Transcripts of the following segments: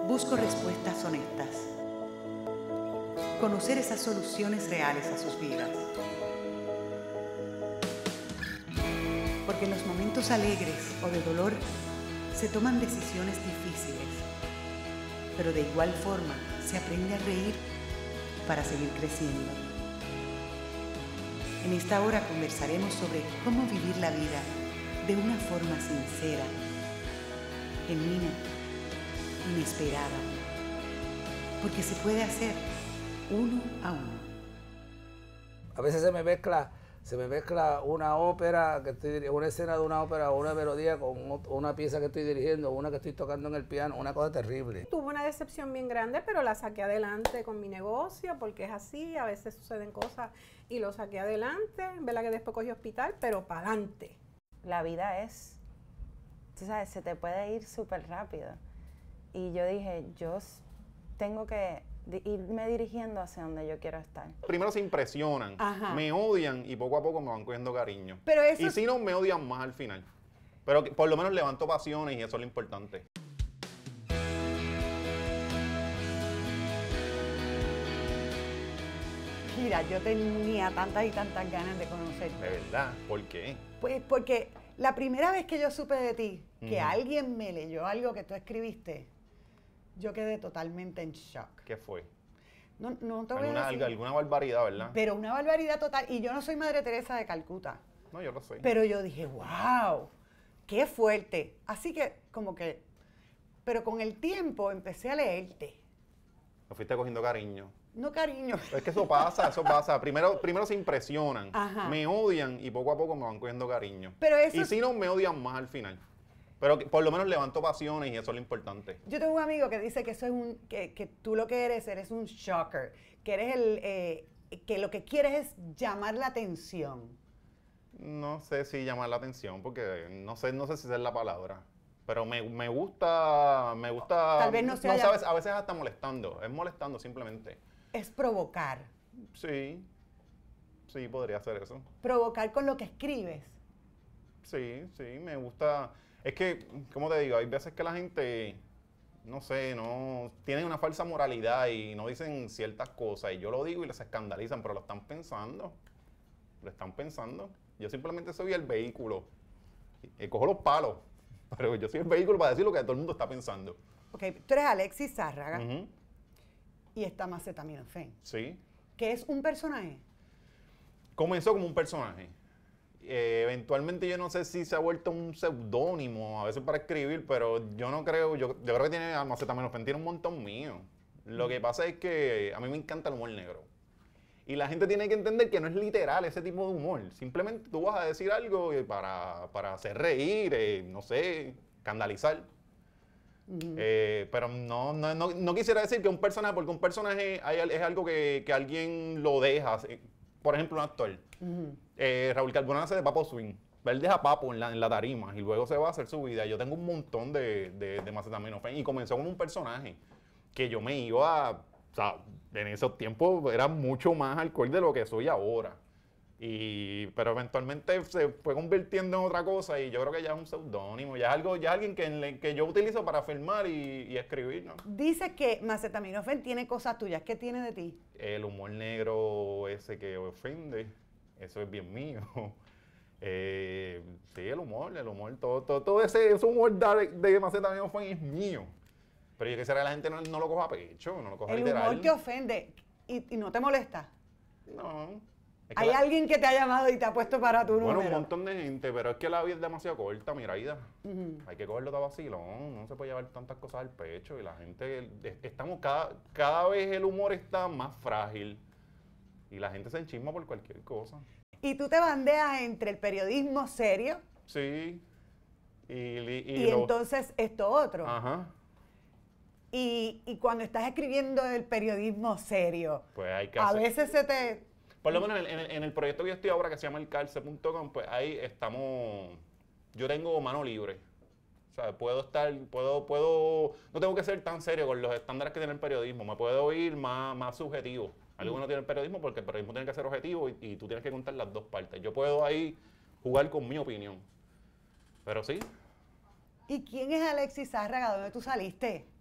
Busco respuestas honestas. Conocer esas soluciones reales a sus vidas. Porque en los momentos alegres o de dolor se toman decisiones difíciles, pero de igual forma se aprende a reír para seguir creciendo. En esta hora conversaremos sobre cómo vivir la vida de una forma sincera, genuina, inesperada, porque se puede hacer uno a uno. A veces se me mezcla una ópera, una escena de una ópera o una melodía con una pieza que estoy dirigiendo, una que estoy tocando en el piano, una cosa terrible. Tuve una decepción bien grande, pero la saqué adelante con mi negocio, porque es así, a veces suceden cosas y lo saqué adelante, ¿verdad? Que después cogí hospital, pero para adelante. La vida es, tú sabes, se te puede ir súper rápido. Y yo dije, tengo que irme dirigiendo hacia donde yo quiero estar. Primero se impresionan, me odian y poco a poco me van cogiendo cariño. Pero eso... Y si no, me odian más al final. Pero por lo menos levanto pasiones y eso es lo importante. Mira, yo tenía tantas y tantas ganas de conocerte. ¿De verdad? ¿Por qué? Pues porque la primera vez que yo supe de ti, que alguien me leyó algo que tú escribiste, yo quedé totalmente en shock. ¿Qué fue? No te voy a decir. Alguna barbaridad, ¿verdad? Pero una barbaridad total. Y yo no soy Madre Teresa de Calcuta. No, yo lo soy. Pero yo dije, wow, qué fuerte. Así que, pero con el tiempo empecé a leerte. Me fuiste cogiendo cariño. No cariño. Es que eso pasa. Primero se impresionan, me odian y poco a poco me van cogiendo cariño. Pero eso... Y si no, me odian más al final. Pero por lo menos levanto pasiones y eso es lo importante. Yo tengo un amigo que dice que eso es que tú lo que eres un shocker, que eres que lo que quieres es llamar la atención. No sé si llamar la atención, porque no sé si esa es la palabra. Pero me gusta. Tal vez no sea. Sabes, a veces hasta molestando. Es molestando simplemente. Es provocar. Sí, podría ser eso. Provocar con lo que escribes. Sí, me gusta. Es que, como te digo, hay veces que la gente, no sé, no tienen una falsa moralidad y no dicen ciertas cosas. Y yo lo digo y les escandalizan, pero lo están pensando. Yo simplemente soy el vehículo. Cojo los palos, pero yo soy el vehículo para decir lo que todo el mundo está pensando. Ok, tú eres Alexis Zárraga y está Macetaminofen. Sí. ¿Qué es un personaje? Comenzó como un personaje. Eventualmente yo no sé si se ha vuelto un seudónimo a veces para escribir, pero yo no creo, yo creo que tiene Macetaminofen tiene un montón mío. Lo que pasa es que a mí me encanta el humor negro. Y la gente tiene que entender que no es literal ese tipo de humor. Simplemente tú vas a decir algo para hacer reír, no sé, escandalizar. Pero no quisiera decir que un personaje, porque un personaje es algo que alguien lo deja. Por ejemplo, un actor. Raúl Carbonell hace de Papo Swing. Él deja Papo en la tarima y luego se va a hacer su vida. Yo tengo un montón de Macetaminofen y comenzó como un personaje que yo me iba a... O sea, en esos tiempos era mucho más alcohol de lo que soy ahora. Pero eventualmente se fue convirtiendo en otra cosa y yo creo que ya es un seudónimo, ya es alguien que yo utilizo para filmar y escribir, ¿no? Dice que Macetaminofen tiene cosas tuyas. ¿Qué tiene de ti? El humor negro ese que ofende, eso es bien mío. Sí, el humor, todo ese humor de Macetaminofen es mío. Pero yo quisiera que la gente no lo coja a pecho, no lo coja literal. El humor te ofende y no te molesta. No. ¿Hay alguien que te ha llamado y te ha puesto para tu número? Bueno, un montón de gente, pero es que la vida es demasiado corta, mira, Aida. Hay que cogerlo de vacilón, no se puede llevar tantas cosas al pecho y la gente, cada vez el humor está más frágil y la gente se enchisma por cualquier cosa. ¿Y tú te bandeas entre el periodismo serio? Sí. Y entonces esto otro. Ajá. Y cuando estás escribiendo el periodismo serio, pues hay que a veces se te... Por lo menos en el proyecto que yo estoy ahora, que se llama elcalce.com, pues ahí estamos... Yo tengo mano libre. O sea, no tengo que ser tan serio con los estándares que tiene el periodismo. Me puedo ir más subjetivo. Algo que no tiene el periodismo, porque el periodismo tiene que ser objetivo y tú tienes que contar las dos partes. Yo puedo ahí jugar con mi opinión. Pero sí. ¿Y quién es Alexis Zárraga? ¿Dónde tú saliste?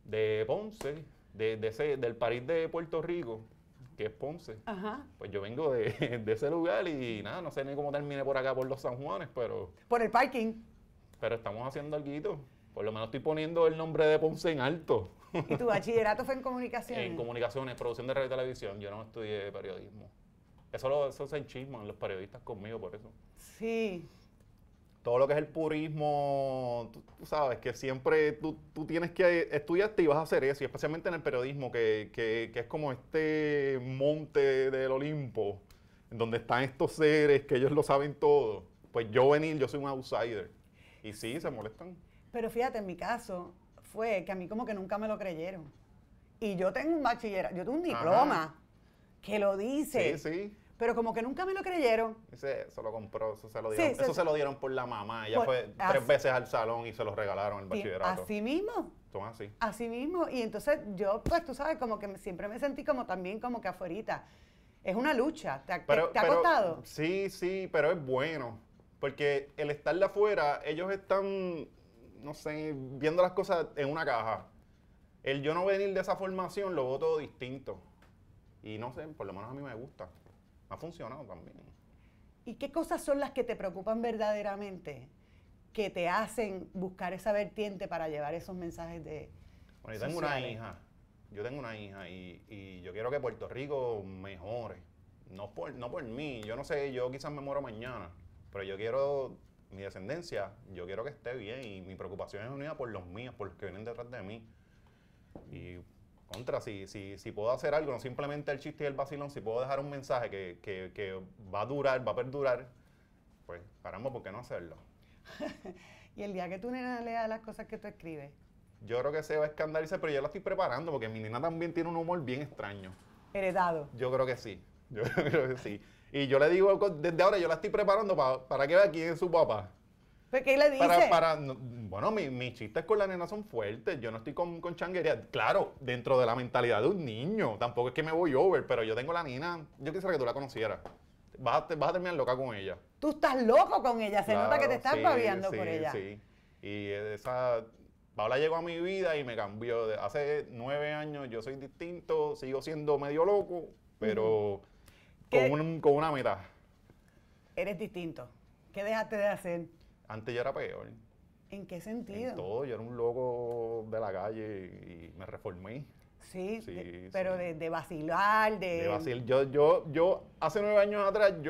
de Ponce, del París de Puerto Rico, que es Ponce. Ajá. Pues yo vengo de ese lugar y nada, no sé ni cómo terminé por acá, por los San Juanes, pero Por el parking. estamos haciendo algo. Por lo menos estoy poniendo el nombre de Ponce en alto. ¿Y tu bachillerato fue en comunicaciones? En comunicaciones, producción de radio y televisión. Yo no estudié periodismo. Eso se enchisman los periodistas conmigo por eso. Sí. Todo lo que es el purismo, tú sabes que siempre tú tienes que estudiarte y vas a hacer eso, y especialmente en el periodismo, que es como este monte del Olimpo, en donde están estos seres que ellos lo saben todo. Pues yo soy un outsider. Y sí, se molestan. Pero fíjate, en mi caso fue que a mí como que nunca me lo creyeron. Y yo tengo un bachillerato, yo tengo un diploma que lo dice. Sí, sí. Pero como que nunca me lo creyeron. Eso lo compró, eso se lo Sí, dieron, eso se lo dieron por la mamá. Ella fue 3 veces al salón y se lo regalaron el bachillerato. Así mismo. Son así. Así mismo. Y entonces yo, pues tú sabes, como que siempre me sentí como también como que afuerita. Es una lucha. ¿Te ha costado? Sí, pero es bueno. Porque el estar de afuera, ellos están, no sé, viendo las cosas en una caja. El yo no venir de esa formación lo veo todo distinto. Y no sé, por lo menos a mí me gusta. Ha funcionado también. ¿Y qué cosas son las que te preocupan verdaderamente? Que te hacen buscar esa vertiente para llevar esos mensajes de Bueno, yo tengo una hija y yo quiero que Puerto Rico mejore. No por mí, yo no sé, yo quizás me muero mañana, pero yo quiero, mi descendencia, yo quiero que esté bien y mi preocupación es unida por los míos, por los que vienen detrás de mí. Y si puedo hacer algo, no simplemente el chiste y el vacilón, si puedo dejar un mensaje que va a durar, va a perdurar, pues caramba, ¿por qué no hacerlo? Y el día que tu nena lea las cosas que tú escribes. Yo creo que se va a escandalizar, pero yo la estoy preparando porque mi nena también tiene un humor bien extraño. Heredado. Yo creo que sí, yo creo que sí. Y yo le digo, desde ahora yo la estoy preparando para que vea quién es su papá. ¿Pero qué le dice? Bueno, mis chistes con la nena son fuertes. Yo no estoy con changuería. Claro, dentro de la mentalidad de un niño. Tampoco es que me voy over, pero yo tengo la nena. Yo quisiera que tú la conocieras. Vas a terminar loca con ella. Tú estás loco con ella. Se nota que te estás babeando sí, por ella. Sí. Y Paola llegó a mi vida y me cambió. Hace 9 años yo soy distinto, sigo siendo medio loco, pero con una meta. Eres distinto. ¿Qué dejaste de hacer? Antes yo era peor. ¿En qué sentido? En todo, yo era un loco de la calle y me reformé. Sí, Sí, pero sí. de vacilar, De vacil. Yo hace 10 años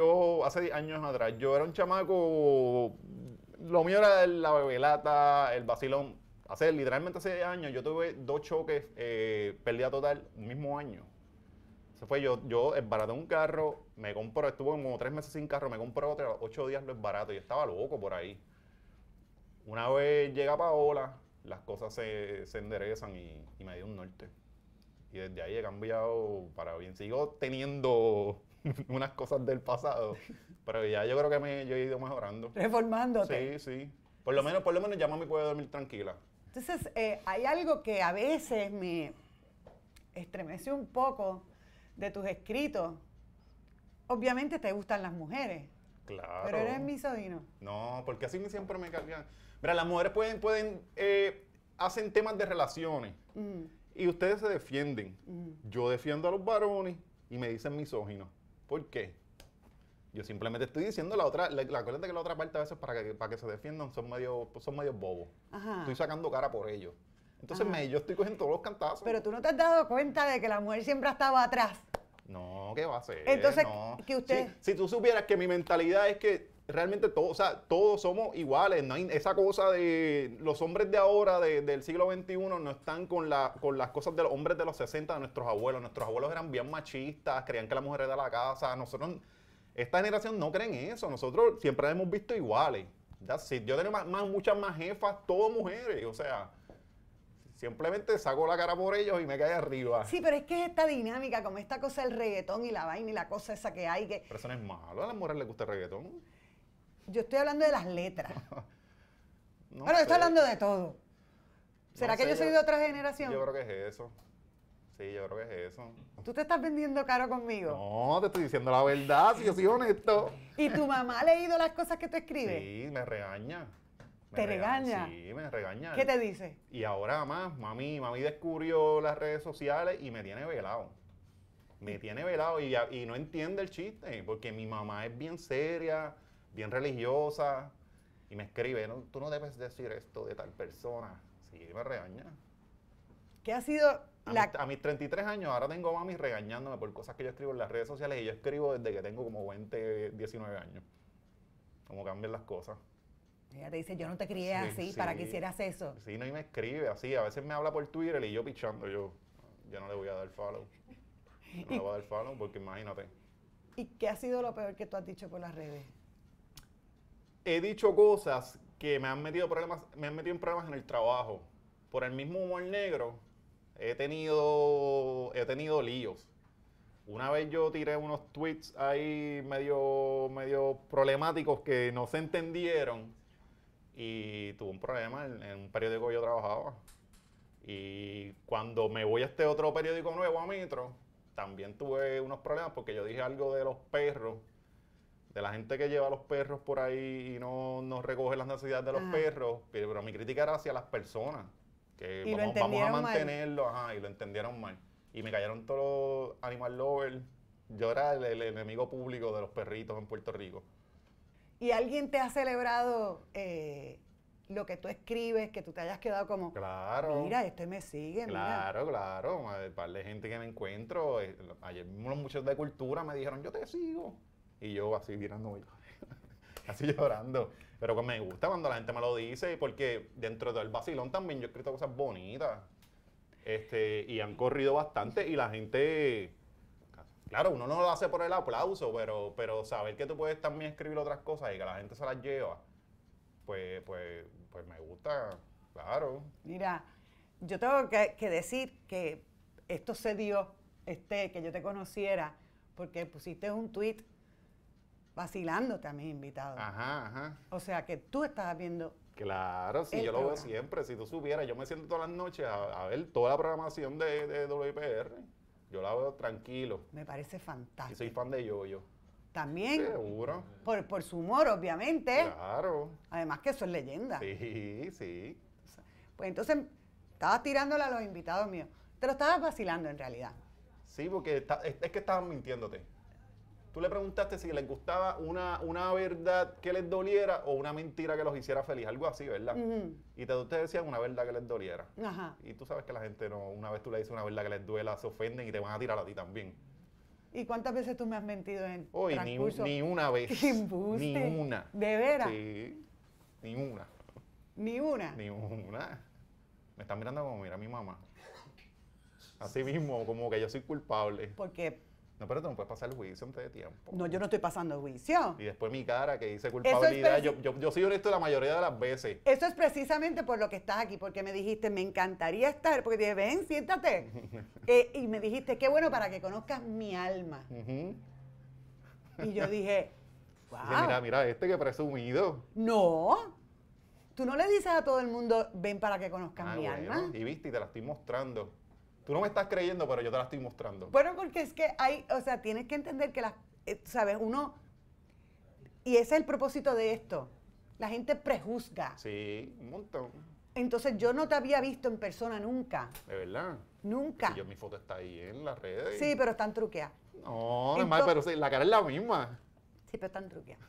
atrás, yo era un chamaco, lo mío era la bebelata, el vacilón. Literalmente hace 10 años yo tuve 2 choques, pérdida total, un mismo año. Se fue yo esbaraté un carro, estuve como 3 meses sin carro, me compré otro, 8 días lo esbarato y estaba loco por ahí. Una vez llega Paola, las cosas se enderezan y me dio un norte. Y desde ahí he cambiado para bien. Sigo teniendo unas cosas del pasado, pero ya yo creo que yo he ido mejorando. Reformándote. Sí. Por lo menos ya mami puede dormir tranquila. Entonces, hay algo que a veces me estremece un poco de tus escritos. Obviamente te gustan las mujeres, Claro. pero eres misógino. No, porque así siempre me cargan. Mira, las mujeres hacen temas de relaciones y ustedes se defienden. Yo defiendo a los varones y me dicen misóginos. ¿Por qué? Yo simplemente estoy diciendo acuérdate que la otra parte a veces para que se defiendan son medio bobos. Ajá. Estoy sacando cara por ellos. Entonces Ajá. yo estoy cogiendo todos los cantazos. Pero tú no te has dado cuenta de que la mujer siempre ha estado atrás. No, ¿qué va a hacer? Entonces, no. que usted- Si tú supieras que mi mentalidad es que realmente todos somos iguales, no hay esa cosa de los hombres de ahora, del siglo XXI, no están con las cosas de los hombres de los 60, de nuestros abuelos. Nuestros abuelos eran bien machistas, creían que la mujer era la casa. Nosotros, esta generación no creen eso. Nosotros siempre la hemos visto iguales. Yo tengo muchas más jefas, todas mujeres, o sea... Simplemente saco la cara por ellos y me cae arriba. Sí, pero es que es esta dinámica, como esta cosa del reggaetón y la vaina y la cosa esa que hay. Que... Pero eso no es malo, a las mujeres les gusta el reggaetón. Yo estoy hablando de las letras. No Bueno, yo estoy sé. hablando de todo. ¿Será No que sé, yo soy de otra generación? Yo creo que es eso. Sí, yo creo que es eso. ¿Tú te estás vendiendo caro conmigo? No, te estoy diciendo la verdad, si yo soy honesto. ¿Y tu mamá ha leído las cosas que tú escribes? Sí, me regaña. ¿Te regaña? Sí, me regaña. ¿Qué te dice? Y ahora más, mami descubrió las redes sociales y me tiene velado. Me tiene velado y no entiende el chiste, porque mi mamá es bien seria, bien religiosa, y me escribe, no, tú no debes decir esto de tal persona. Sí, me regaña. ¿Qué ha sido A mis 33 años, ahora tengo mami regañándome por cosas que yo escribo en las redes sociales, y yo escribo desde que tengo como 20, 19 años. Como cambian las cosas. Ella te dice, yo no te crié Sí, así sí. para que hicieras eso. Sí, no, y me escribe así. A veces me habla por Twitter y yo pichando. Yo no le voy a dar follow. No le voy a dar follow porque imagínate. ¿Y qué ha sido lo peor que tú has dicho por las redes? He dicho cosas que me han metido en problemas en el trabajo. Por el mismo humor negro, he tenido líos. Una vez yo tiré unos tweets ahí medio problemáticos que no se entendieron y tuve un problema en un periódico que yo trabajaba. Y cuando me voy a este otro periódico nuevo, a Metro, también tuve unos problemas porque yo dije algo de los perros, de la gente que lleva a los perros por ahí y no recoge las necesidades de los perros, pero mi crítica era hacia las personas, que Y lo vamos a entendieron mal. mantenerlo, y lo entendieron mal. Y me cayeron todos los animal lovers. Yo era el enemigo público de los perritos en Puerto Rico. ¿Y alguien te ha celebrado lo que tú escribes, que tú te hayas quedado como, Claro. mira, este me sigue, mira? Claro. Un par de gente que me encuentro. Ayer mismo los muchachos de cultura me dijeron, yo te sigo. Y yo así mirándome, así llorando. Pero que me gusta cuando la gente me lo dice, porque dentro del vacilón también yo he escrito cosas bonitas. Y han corrido bastante y la gente... Claro, uno no lo hace por el aplauso, pero saber que tú puedes también escribir otras cosas y que la gente se las lleva, pues me gusta, claro. Mira, yo tengo que decir que esto se dio, que yo te conociera, porque pusiste un tweet vacilándote a mis invitados. Ajá. O sea, que tú estabas viendo... Claro, sí, el yo lo veo programa. siempre. Si tú supieras, yo me siento todas las noches a ver toda la programación de WIPR. Yo la veo tranquilo. Me parece Y fantástico. soy fan de Yoyo. También, Seguro. por su humor, obviamente. Claro. Además que eso es leyenda. Sí. Pues entonces, estabas tirándole a los invitados míos. Te lo estabas vacilando en realidad. Sí, porque es que estaban mintiéndote. Tú le preguntaste si les gustaba una verdad que les doliera o una mentira que los hiciera feliz, algo así, ¿verdad? Ujú. Y ustedes decían una verdad que les doliera. Ajá. Y tú sabes que la gente no, una vez tú le dices una verdad que les duela, se ofenden y te van a tirar a ti también. ¿Y cuántas veces tú me has mentido en Hoy transcurso? ni una vez. ¡Qué embuste! Ni una. ¿De veras? Sí, ni una. ¿Ni una? Ni una. Me están mirando como mira mi mamá. Así mismo, como que yo soy culpable. Porque, No, pero tú no puedes pasar el juicio antes de tiempo. no, yo no estoy pasando juicio. Y después mi cara que dice culpabilidad. preci- Yo soy honesto la mayoría de las veces. Eso es precisamente por lo que estás aquí, porque me dijiste, me encantaría estar, porque te dije, ven, siéntate. Y me dijiste, qué bueno para que conozcas mi alma. Ujú. Y yo dije, wow. Dice, mira, que presumido. No, tú no le dices a todo el mundo, ven para que conozcas mi Bueno, alma. y viste, y te la estoy mostrando. Tú no me estás creyendo, pero yo te la estoy mostrando. Bueno, porque es que tienes que entender que ¿sabes? Y ese es el propósito de esto. La gente prejuzga. Sí, un montón. Entonces yo no te había visto en persona nunca. De verdad. Nunca. Si mi foto está ahí en las redes. Sí, pero están truqueadas. No, no es mal, pero sí, la cara es la misma. Sí, pero están truqueadas.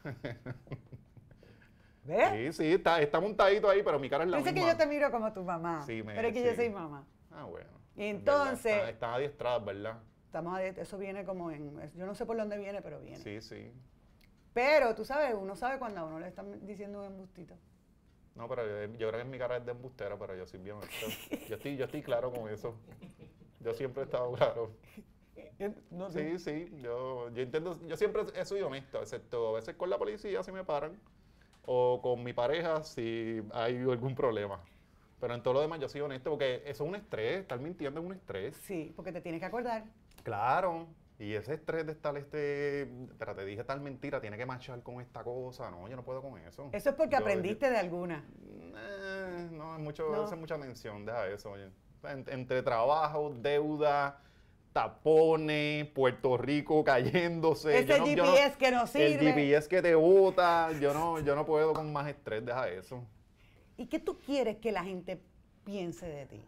¿Ves? Sí, está montadito ahí, pero mi cara es la Dice misma. que yo te miro como tu mamá. Sí, pero es que yo sí. soy mamá. Ah, bueno. Y entonces- Están adiestradas, ¿verdad? Eso viene como yo no sé por dónde viene, pero viene. Sí. Pero tú sabes, uno sabe cuando a uno le están diciendo un embustito. No, pero yo creo que mi cara es de embustero, pero yo soy bien honesto. yo estoy claro con eso. Yo siempre he estado claro. No, Sí, yo intento, yo siempre he sido honesto, excepto a veces con la policía si me paran, o con mi pareja si hay algún problema. Pero en todo lo demás yo soy honesto, porque eso es un estrés, estar mintiendo es un estrés. Sí, porque te tienes que acordar. Claro, y ese estrés de estar pero te dije tal mentira, tiene que marchar con esta cosa, no, yo no puedo con eso. Eso es porque aprendiste de alguna. No, No. es mucha mención, deja eso, oye. Entre trabajo, deuda, tapones, Puerto Rico cayéndose. Ese GPS que no sirve. El GPS que te bota, yo no puedo con más estrés, deja eso. ¿Y qué tú quieres que la gente piense de ti?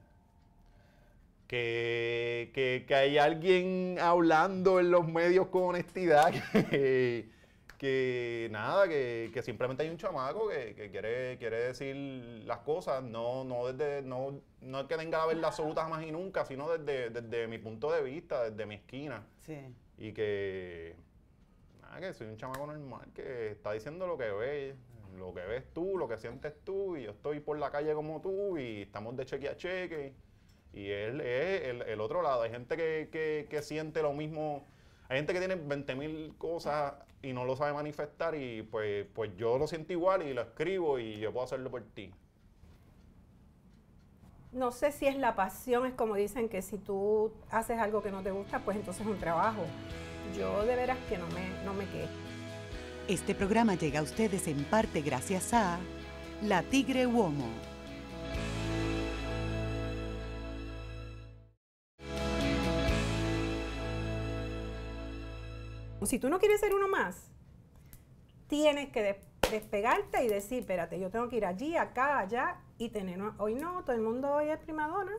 Que hay alguien hablando en los medios con honestidad, que nada, que simplemente hay un chamaco que quiere decir las cosas, no es que tenga la verdad absoluta jamás y nunca, sino desde mi punto de vista, desde mi esquina. Sí. Y que soy un chamaco normal que está diciendo lo que ves tú, lo que sientes tú, y yo estoy por la calle como tú, y estamos de cheque a cheque. Y él es el otro lado. Hay gente que siente lo mismo. Hay gente que tiene 20,000 cosas y no lo sabe manifestar, y pues yo lo siento igual y lo escribo y yo puedo hacerlo por ti. No sé si es la pasión, es como dicen que si tú haces algo que no te gusta, pues entonces es un trabajo. Yo de veras que no me quejo. Este programa llega a ustedes en parte gracias a La Tigre Uomo. Si tú no quieres ser uno más, tienes que despegarte y decir, espérate, yo tengo que ir allí, acá, allá, y tener, hoy no, todo el mundo hoy es primadona.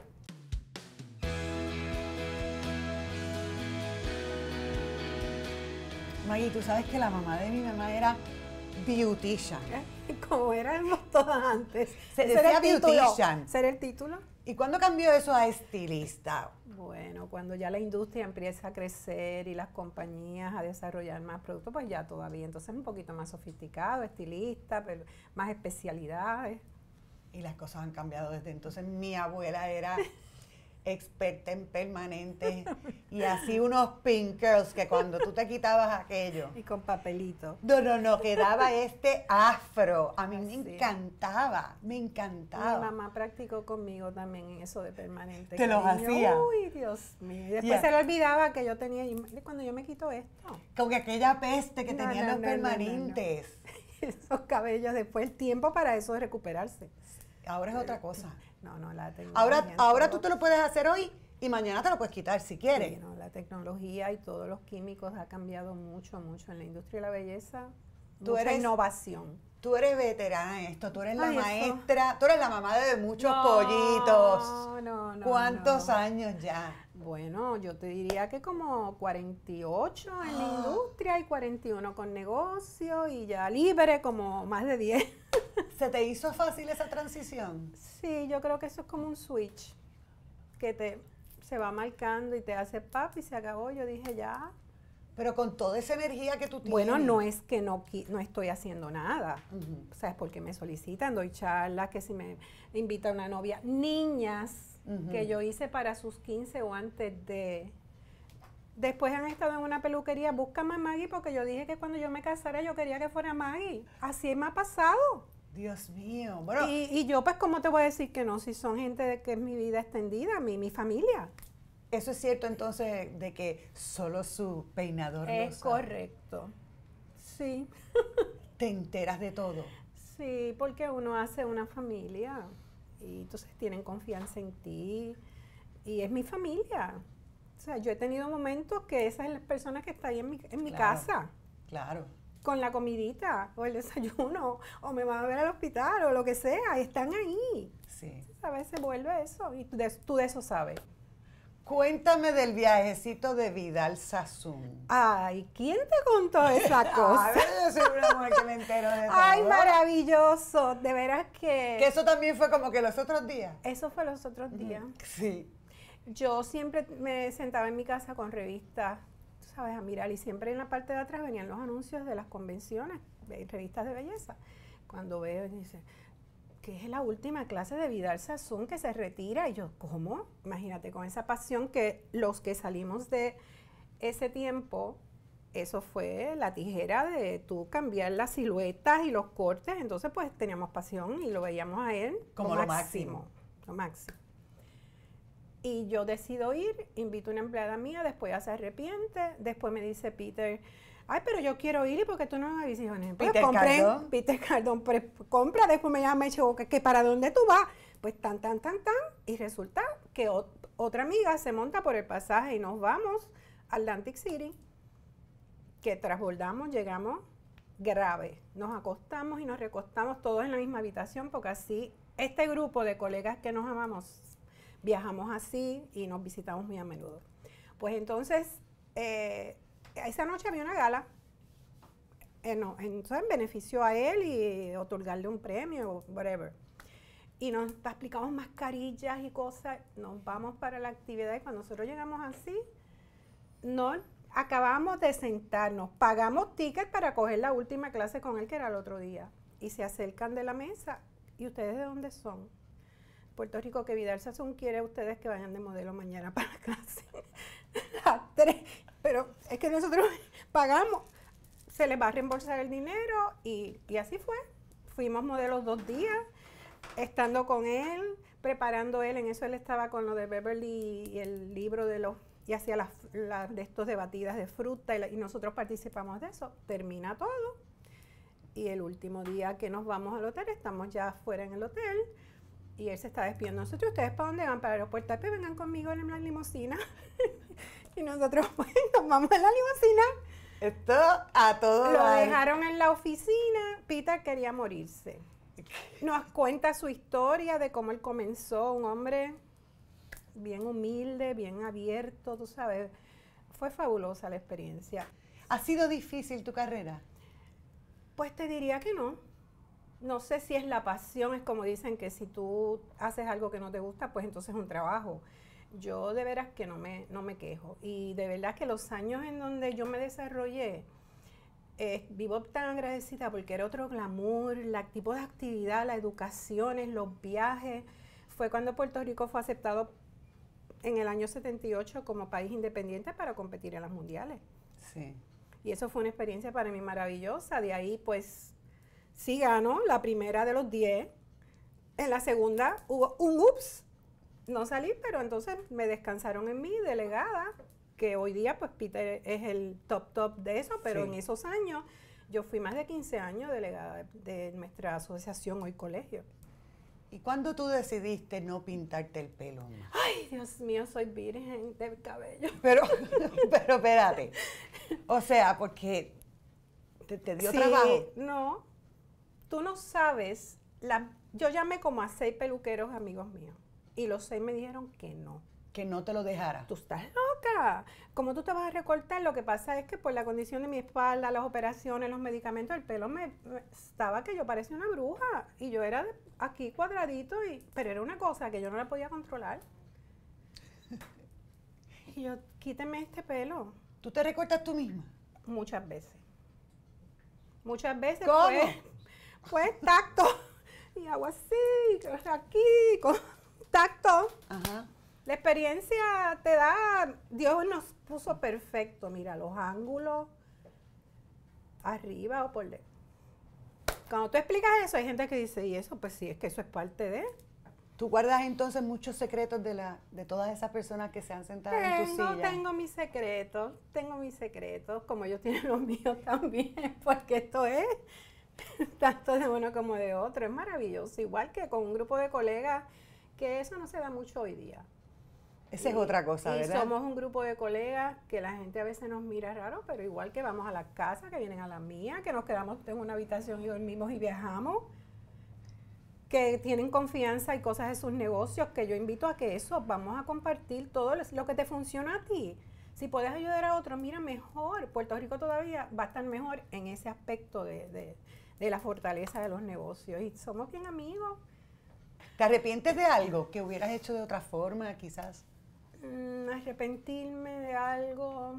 Maggie, tú sabes que la mamá de mi mamá era beautician. Como éramos todas antes. Se Ese era decía el título. beautician. ¿Ese era el título? ¿Y cuándo cambió eso a estilista? Bueno, cuando ya la industria empieza a crecer y las compañías a desarrollar más productos, pues ya todavía. Entonces es un poquito más sofisticado, estilista, pero más especialidades. Y las cosas han cambiado desde entonces. Mi abuela era experta en permanentes y así unos pink curls que cuando tú te quitabas aquello. Y con papelito. No, quedaba este afro. A mí me Así. encantaba, me encantaba. Mi mamá practicó conmigo también en eso de permanente. ¿Te los cariño. hacía? Uy, Dios mío. Y después Yeah. se le olvidaba que yo tenía, cuando yo me quito esto, Con aquella peste que No, tenían no, los no, no, no, no. permanentes. esos cabellos, después el tiempo para eso de recuperarse. Ahora es otra cosa. No, la tecnología. Ahora en tú todo. te lo puedes hacer hoy y mañana te lo puedes quitar si quieres. Sí, no, la tecnología y todos los químicos ha cambiado mucho, mucho en la industria de la belleza. Tú Mucha eres- innovación. Tú eres veterana en esto, tú eres la Ay, eso. maestra, tú eres la mamá de muchos No, pollitos. no, ¿Cuántos no. años ya? Bueno, yo te diría que como 48 en la industria y 41 con negocio y ya libre como más de 10. ¿Se te hizo fácil esa transición? Sí, yo creo que eso es como un switch que se va marcando y te hace pap y se acabó. Yo dije ya. Pero con toda esa energía que tú tienes. Bueno, no es que no estoy haciendo nada. Ujú. O sea, es porque me solicitan, doy charlas, que si me invita una novia. Niñas Ujú. que yo hice para sus 15 o antes de... Después han estado en una peluquería, búscame a Maggie, porque yo dije que cuando yo me casara yo quería que fuera Maggie. Así me ha pasado. Dios mío. Bueno, Y yo, pues, ¿cómo te voy a decir que no? Si son gente de que es mi vida extendida, mi familia. eso es cierto entonces de que solo su peinador lo Es sabe. correcto. Sí. Te enteras de todo. Sí, porque uno hace una familia y entonces tienen confianza en ti y es mi familia. O sea, yo he tenido momentos que esa es la persona que está ahí en mi Claro. casa, Claro. con la comidita o el desayuno, o me van a ver al hospital o lo que sea, y están ahí. Sí. A veces vuelve eso y tú de eso sabes. Cuéntame del viajecito de Vidal Sassoon. Ay, ¿quién te contó esa cosa? A ver, yo soy una mujer que me entero de todo. Ay, maravilloso, de veras Que eso también fue como que los otros días. eso fue los otros días. Sí. Yo siempre me sentaba en mi casa con revistas, tú sabes, a mirar, y siempre en la parte de atrás venían los anuncios de las convenciones, de revistas de belleza. Cuando veo, y dice, que es la última clase de Vidal Sassoon que se retira, y yo, ¿cómo? Imagínate, con esa pasión que los que salimos de ese tiempo, eso fue la tijera de tú cambiar las siluetas y los cortes, entonces pues teníamos pasión y lo veíamos a él Como lo máximo. Lo máximo. Y yo decido ir, invito a una empleada mía, después ella se arrepiente, después me dice Peter, ay, pero yo quiero ir, ¿y por qué tú no me avisas? Peter Cardón. Peter Cardón, pues, compra, después me llama y me dice, ¿que para dónde tú vas? Pues tan, y resulta que otra amiga se monta por el pasaje y nos vamos a Atlantic City, que transbordamos, llegamos grave, nos acostamos y nos recostamos todos en la misma habitación, porque así este grupo de colegas que nos amamos, viajamos así y nos visitamos muy a menudo. Pues entonces, esa noche había una gala, entonces en beneficio a él y otorgarle un premio, whatever. Y nos explicamos mascarillas y cosas, nos vamos para la actividad y cuando nosotros llegamos así, no acabamos de sentarnos, pagamos ticket para coger la última clase con él que era el otro día y se acercan de la mesa. ¿Y ustedes de dónde son? Puerto Rico, que Vidal Sazón quiere a ustedes que vayan de modelo mañana para la clase. Las 3, pero es que nosotros pagamos, se les va a reembolsar el dinero y así fue. Fuimos modelos 2 días, estando con él, preparando él, en eso él estaba con lo de Beverly y el libro de los, y hacía de estos de batidas de fruta y nosotros participamos de eso. Termina todo y el último día que nos vamos al hotel, estamos ya afuera en el hotel y él se está despidiendo. Nosotros, ¿ustedes para dónde van? Para el aeropuerto. Pues vengan conmigo en la limusina. Y nosotros pues nos vamos en la limusina. Esto a todo Lo dar. dejaron en la oficina. Peter quería morirse. Nos cuenta su historia de cómo él comenzó, un hombre bien humilde, bien abierto, tú sabes. Fue fabulosa la experiencia. ¿Ha sido difícil tu carrera? Pues te diría que no. No sé si es la pasión, es como dicen que si tú haces algo que no te gusta, pues entonces es un trabajo. Yo de veras que no me quejo. Y de verdad que los años en donde yo me desarrollé, vivo tan agradecida porque era otro glamour, el tipo de actividad, las educaciones, los viajes. Fue cuando Puerto Rico fue aceptado en el año 78 como país independiente para competir en las mundiales. Sí. Y eso fue una experiencia para mí maravillosa. De ahí, pues, sí ganó la primera de los 10. En la segunda hubo un ups, no salí, pero entonces me descansaron en mí, delegada, que hoy día, pues, Peter es el top de eso, pero Sí. en esos años, yo fui más de 15 años delegada de nuestra asociación Hoy Colegio. ¿Y cuándo tú decidiste no pintarte el pelo más? Ay, Dios mío, soy virgen del cabello. Pero espérate. O sea, porque te dio Sí, trabajo. no, tú no sabes, yo llamé como a 6 peluqueros amigos míos y los 6 me dijeron que no. Que no te lo dejara. Tú estás loca. ¿Cómo tú te vas a recortar? Lo que pasa es que por la condición de mi espalda, las operaciones, los medicamentos, el pelo estaba que yo parecía una bruja. Y yo era aquí cuadradito, pero era una cosa que yo no la podía controlar. Y yo, quíteme este pelo. ¿Tú te recortas tú misma? Muchas veces. Muchas veces. ¿Cómo? Pues tacto. Y hago así, aquí, con tacto. Ajá. La experiencia te da, Dios nos puso perfecto, mira, los ángulos, arriba o por debajo. Cuando tú explicas eso, hay gente que dice, ¿y eso? Pues sí, es que eso es parte de... ¿Tú guardas entonces muchos secretos de todas esas personas que se han sentado en tu silla? Tengo mis secretos, como ellos tienen los míos también, porque esto es tanto de uno como de otro, es maravilloso, igual que con un grupo de colegas, que eso no se da mucho hoy día. Esa es otra cosa, y ¿verdad? somos un grupo de colegas que la gente a veces nos mira raro, pero igual que vamos a la casa, que vienen a la mía, que nos quedamos en una habitación y dormimos y viajamos, que tienen confianza y cosas de sus negocios, que yo invito a que eso, vamos a compartir todo lo que te funciona a ti. Si puedes ayudar a otros, mira, mejor. Puerto Rico todavía va a estar mejor en ese aspecto de la fortaleza de los negocios. Y somos bien amigos. ¿Te arrepientes de algo que hubieras hecho de otra forma, quizás? Arrepentirme de algo,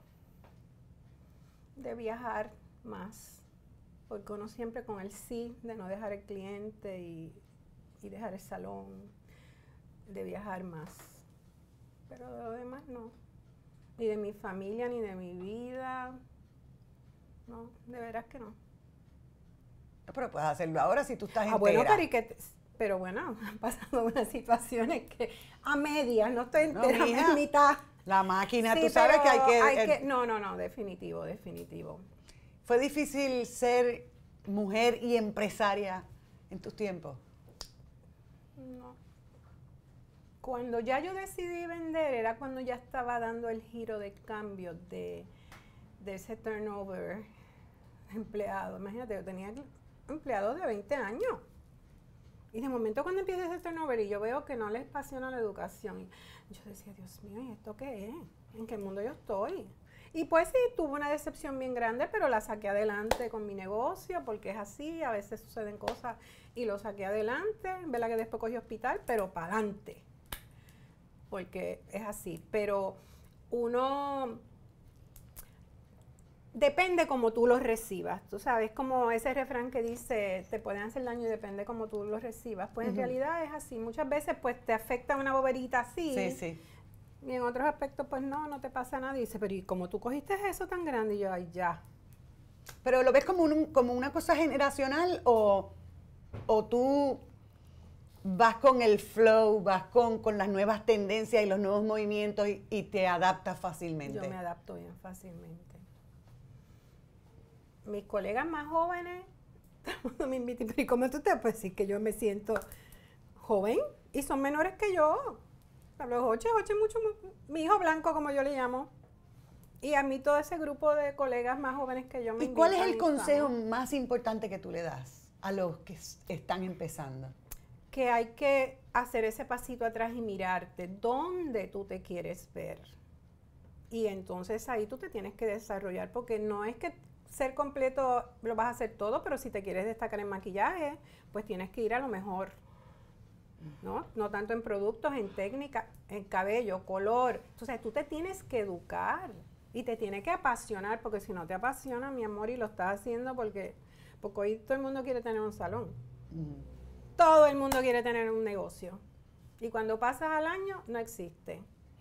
de viajar más, porque uno siempre con el sí, de no dejar el cliente y dejar el salón, de viajar más, pero de lo demás no, ni de mi familia, ni de mi vida, no, de veras que no. Pero puedes hacerlo ahora si tú estás entera. Bueno, pero bueno, han pasado unas situaciones que a medias, no estoy entera, mija, en mitad. La máquina, Sí, tú sabes que pero hay que... No, definitivo. ¿Fue difícil ser mujer y empresaria en tus tiempos? No. Cuando ya yo decidí vender, era cuando ya estaba dando el giro de cambio de ese turnover de empleados. Imagínate, yo tenía empleados de 20 años. Y de momento cuando empieza ese turnover y yo veo que no les apasiona la educación, yo decía, Dios mío, ¿y esto qué es? ¿En qué mundo yo estoy? Y pues sí, tuve una decepción bien grande, pero la saqué adelante con mi negocio, porque es así, a veces suceden cosas y lo saqué adelante, ¿verdad? Que después cogí hospital, pero para adelante, porque es así. Pero uno, depende cómo tú lo recibas, tú sabes, como ese refrán que dice, te pueden hacer daño y depende cómo tú lo recibas. Pues en realidad es así, muchas veces pues te afecta una boberita así. Sí, sí. Y en otros aspectos, pues no te pasa nada. Y dice, pero ¿y cómo tú cogiste eso tan grande? Y yo, ay, ya. ¿Pero lo ves como, como una cosa generacional o tú vas con el flow, vas con las nuevas tendencias y los nuevos movimientos y te adaptas fácilmente? Yo me adapto bien fácilmente. Mis colegas más jóvenes, todo el mundo me invita, pero ¿y cómo tú te puedes decir que yo me siento joven? Y son menores que yo. Los Joche mucho, mi hijo blanco, como yo le llamo. Y a mí todo ese grupo de colegas más jóvenes que yo me ¿Y cuál es invitan el y consejo estamos. más importante que tú le das a los que están empezando? Que hay que hacer ese pasito atrás y mirarte dónde tú te quieres ver. Y entonces ahí tú te tienes que desarrollar, porque no es que ser completo lo vas a hacer todo, pero si te quieres destacar en maquillaje, pues tienes que ir a lo mejor. No tanto en productos, en técnica, en cabello, color. Entonces tú te tienes que educar y te tiene que apasionar, porque si no te apasiona, mi amor, y lo estás haciendo porque hoy todo el mundo quiere tener un salón. Todo el mundo quiere tener un negocio. Y cuando pasas al año, no existe.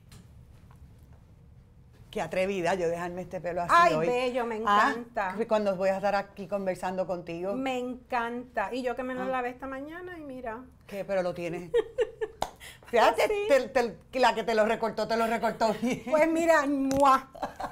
Qué atrevida yo dejarme este pelo así Ay, hoy. bello, me encanta. Cuando voy a estar aquí conversando contigo. Me encanta. Y yo que me lo lavé esta mañana y mira. ¿Qué? Pero lo tienes. Fíjate, la que te lo recortó bien. Pues mira, ¡mua!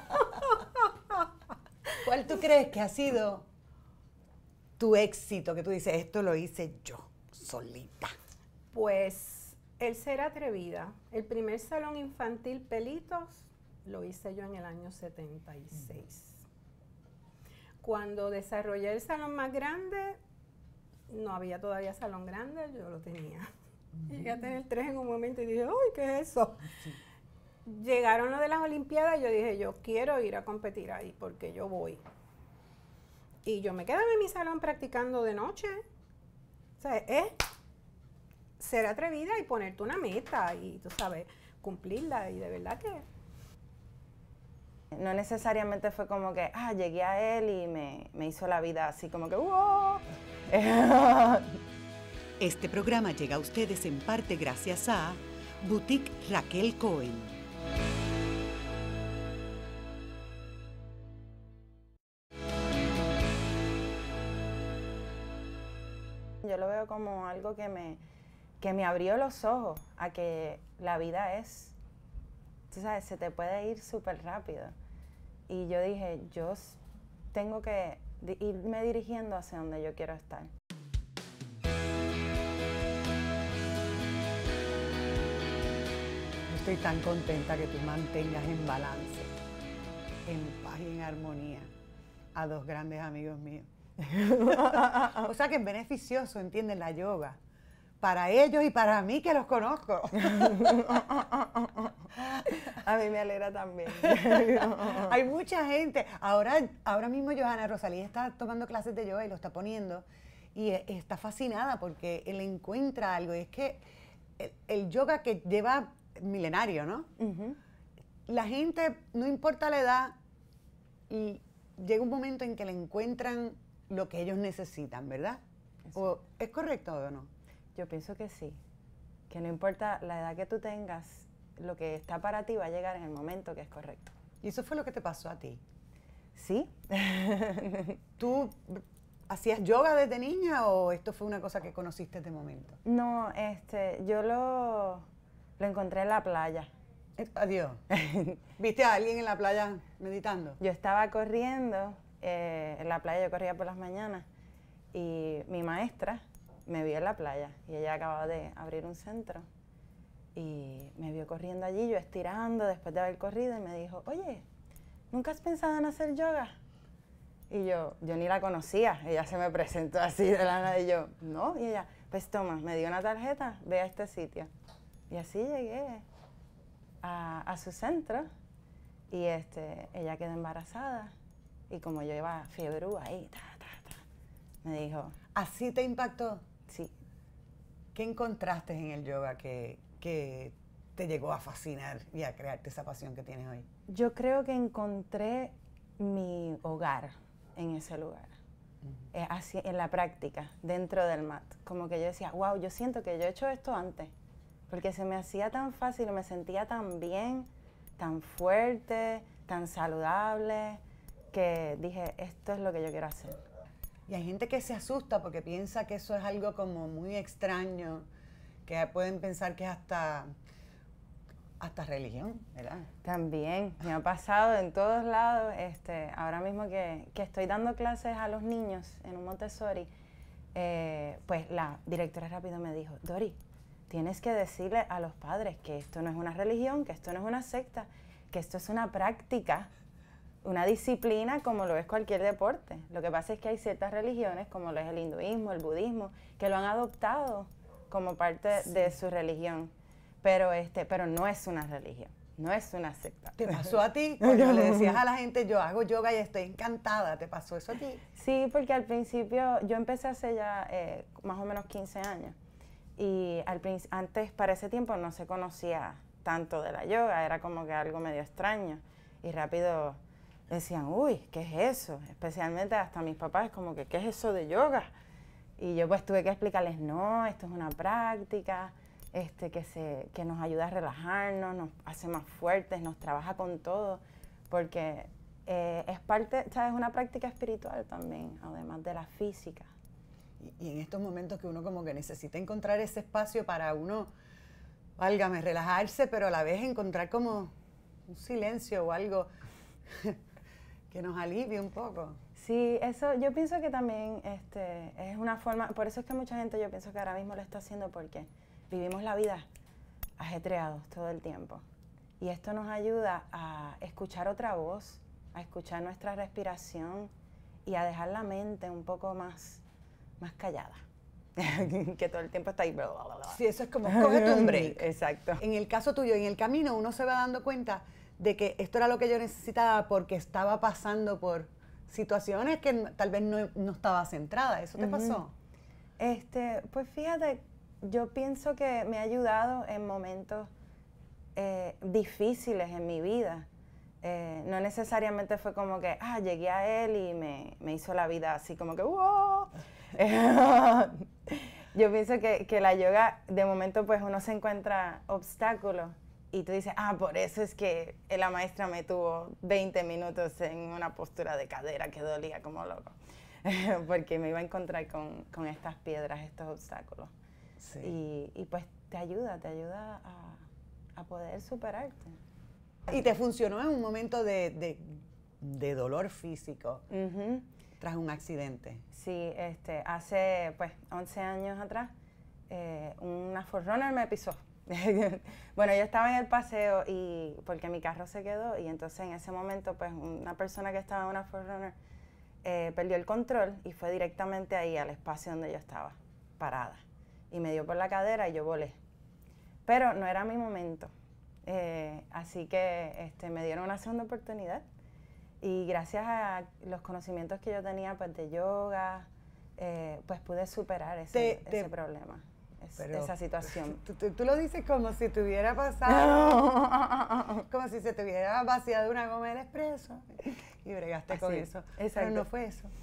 ¿Cuál tú crees que ha sido tu éxito? Que tú dices, esto lo hice yo, solita. Pues el ser atrevida. El primer salón infantil Pelitos lo hice yo en el año 76. Cuando desarrollé el salón más grande, no había todavía salón grande, yo lo tenía. Llegué a tener 3 en un momento y dije, ¡ay, qué es eso! Llegaron lo de las Olimpiadas y yo dije, yo quiero ir a competir ahí porque yo voy. Y yo me quedaba en mi salón practicando de noche. O sea, es ser atrevida y ponerte una meta y, tú sabes, cumplirla. Y de verdad que... No necesariamente fue como que, llegué a él y me hizo la vida así como que, ¡wow! Este programa llega a ustedes en parte gracias a Boutique Raquel Cohen. Yo lo veo como algo que me abrió los ojos a que la vida es, tú sabes, se te puede ir súper rápido. Y yo dije, tengo que irme dirigiendo hacia donde yo quiero estar. Estoy tan contenta que tú mantengas en balance, en paz y en armonía a 2 grandes amigos míos. O sea que es beneficioso, ¿entiendes? La yoga. Para ellos y para mí que los conozco. A mí me alegra también. Hay mucha gente. Ahora mismo Johanna Rosalía está tomando clases de yoga y lo está poniendo. Y está fascinada porque él encuentra algo. Y es que el yoga que lleva milenario, ¿no? La gente, no importa la edad, y llega un momento en que le encuentran lo que ellos necesitan, ¿verdad? ¿Es correcto o no? Yo pienso que sí. Que no importa la edad que tú tengas, lo que está para ti va a llegar en el momento que es correcto. ¿Y eso fue lo que te pasó a ti? ¿Sí? ¿Tú hacías yoga desde niña o esto fue una cosa que conociste de momento? No, yo lo encontré en la playa. Adiós. ¿Viste a alguien en la playa meditando? Yo estaba corriendo, en la playa, yo corría por las mañanas, y mi maestra me vio en la playa, y ella acababa de abrir un centro, y me vio corriendo allí, yo estirando después de haber corrido, y me dijo, oye, ¿nunca has pensado en hacer yoga? Y yo ni la conocía, ella se me presentó así de la nada, y yo, no, y ella, pues toma, me dio una tarjeta, ve a este sitio. Y así llegué a su centro y ella quedó embarazada. Y como yo iba fiebre ahí, me dijo, ¿Así te impactó? sí, ¿Qué encontraste en el yoga que te llegó a fascinar y a crearte esa pasión que tienes hoy? yo creo que encontré mi hogar en ese lugar. Así, en la práctica, dentro del mat. Como que yo decía, wow, yo siento que yo he hecho esto antes. Porque se me hacía tan fácil, me sentía tan bien, tan fuerte, tan saludable, que dije, esto es lo que yo quiero hacer. Y hay gente que se asusta porque piensa que eso es algo como muy extraño, que pueden pensar que es hasta religión, ¿verdad? También, me ha pasado en todos lados. Ahora mismo que estoy dando clases a los niños en un Montessori, pues la directora rápido me dijo, Dori, tienes que decirle a los padres que esto no es una religión, que esto no es una secta, que esto es una práctica, una disciplina como lo es cualquier deporte. Lo que pasa es que hay ciertas religiones, como lo es el hinduismo, el budismo, que lo han adoptado como parte de su religión. Pero no es una religión, no es una secta. ¿Te pasó a ti? Cuando le decías a la gente, yo hago yoga y estoy encantada, ¿te pasó eso a ti? Sí, porque al principio, yo empecé hace ya más o menos 15 años. Y antes, para ese tiempo, no se conocía tanto de la yoga, era como que algo medio extraño. Y rápido decían, uy, ¿qué es eso? Especialmente hasta mis papás, como que, ¿qué es eso de yoga? Y yo pues tuve que explicarles, no, esto es una práctica, que nos ayuda a relajarnos, nos hace más fuertes, nos trabaja con todo, porque es parte, ¿sabes? Es una práctica espiritual también, además de la física. Y en estos momentos que uno como que necesita encontrar ese espacio para uno, válgame, relajarse, pero a la vez encontrar como un silencio o algo que nos alivie un poco. Sí, eso yo pienso que también es una forma, por eso es que mucha gente yo pienso que ahora mismo lo está haciendo porque vivimos la vida ajetreados todo el tiempo. Y esto nos ayuda a escuchar otra voz, a escuchar nuestra respiración y a dejar la mente un poco más callada. Que todo el tiempo está ahí. Bla, bla, bla, bla. Sí, eso es como, cógete un break. Exacto. En el caso tuyo, en el camino, uno se va dando cuenta de que esto era lo que yo necesitaba porque estaba pasando por situaciones que tal vez no estaba centrada. ¿Eso te pasó? Pues fíjate, yo pienso que me ha ayudado en momentos difíciles en mi vida. No necesariamente fue como que, llegué a él y me hizo la vida así como que, ¡wow! Yo pienso que la yoga, de momento, pues uno se encuentra obstáculos y tú dices, por eso es que la maestra me tuvo 20 minutos en una postura de cadera que dolía como loco, porque me iba a encontrar con estas piedras, estos obstáculos. Sí. Y pues te ayuda a poder superarte. ¿Y te funcionó en un momento de dolor físico tras un accidente? Sí, hace pues 11 años atrás, una forerunner me pisó. Bueno, yo estaba en el paseo porque mi carro se quedó y entonces en ese momento pues una persona que estaba en una forerunner perdió el control y fue directamente ahí al espacio donde yo estaba parada y me dio por la cadera y yo volé, pero no era mi momento, así que me dieron una segunda oportunidad y gracias a los conocimientos que yo tenía pues de yoga, pues pude superar ese problema. Esa situación. Tú lo dices como si te hubiera pasado, como si se te hubiera vaciado una goma del expreso y bregaste con eso. Exacto. Pero no fue eso.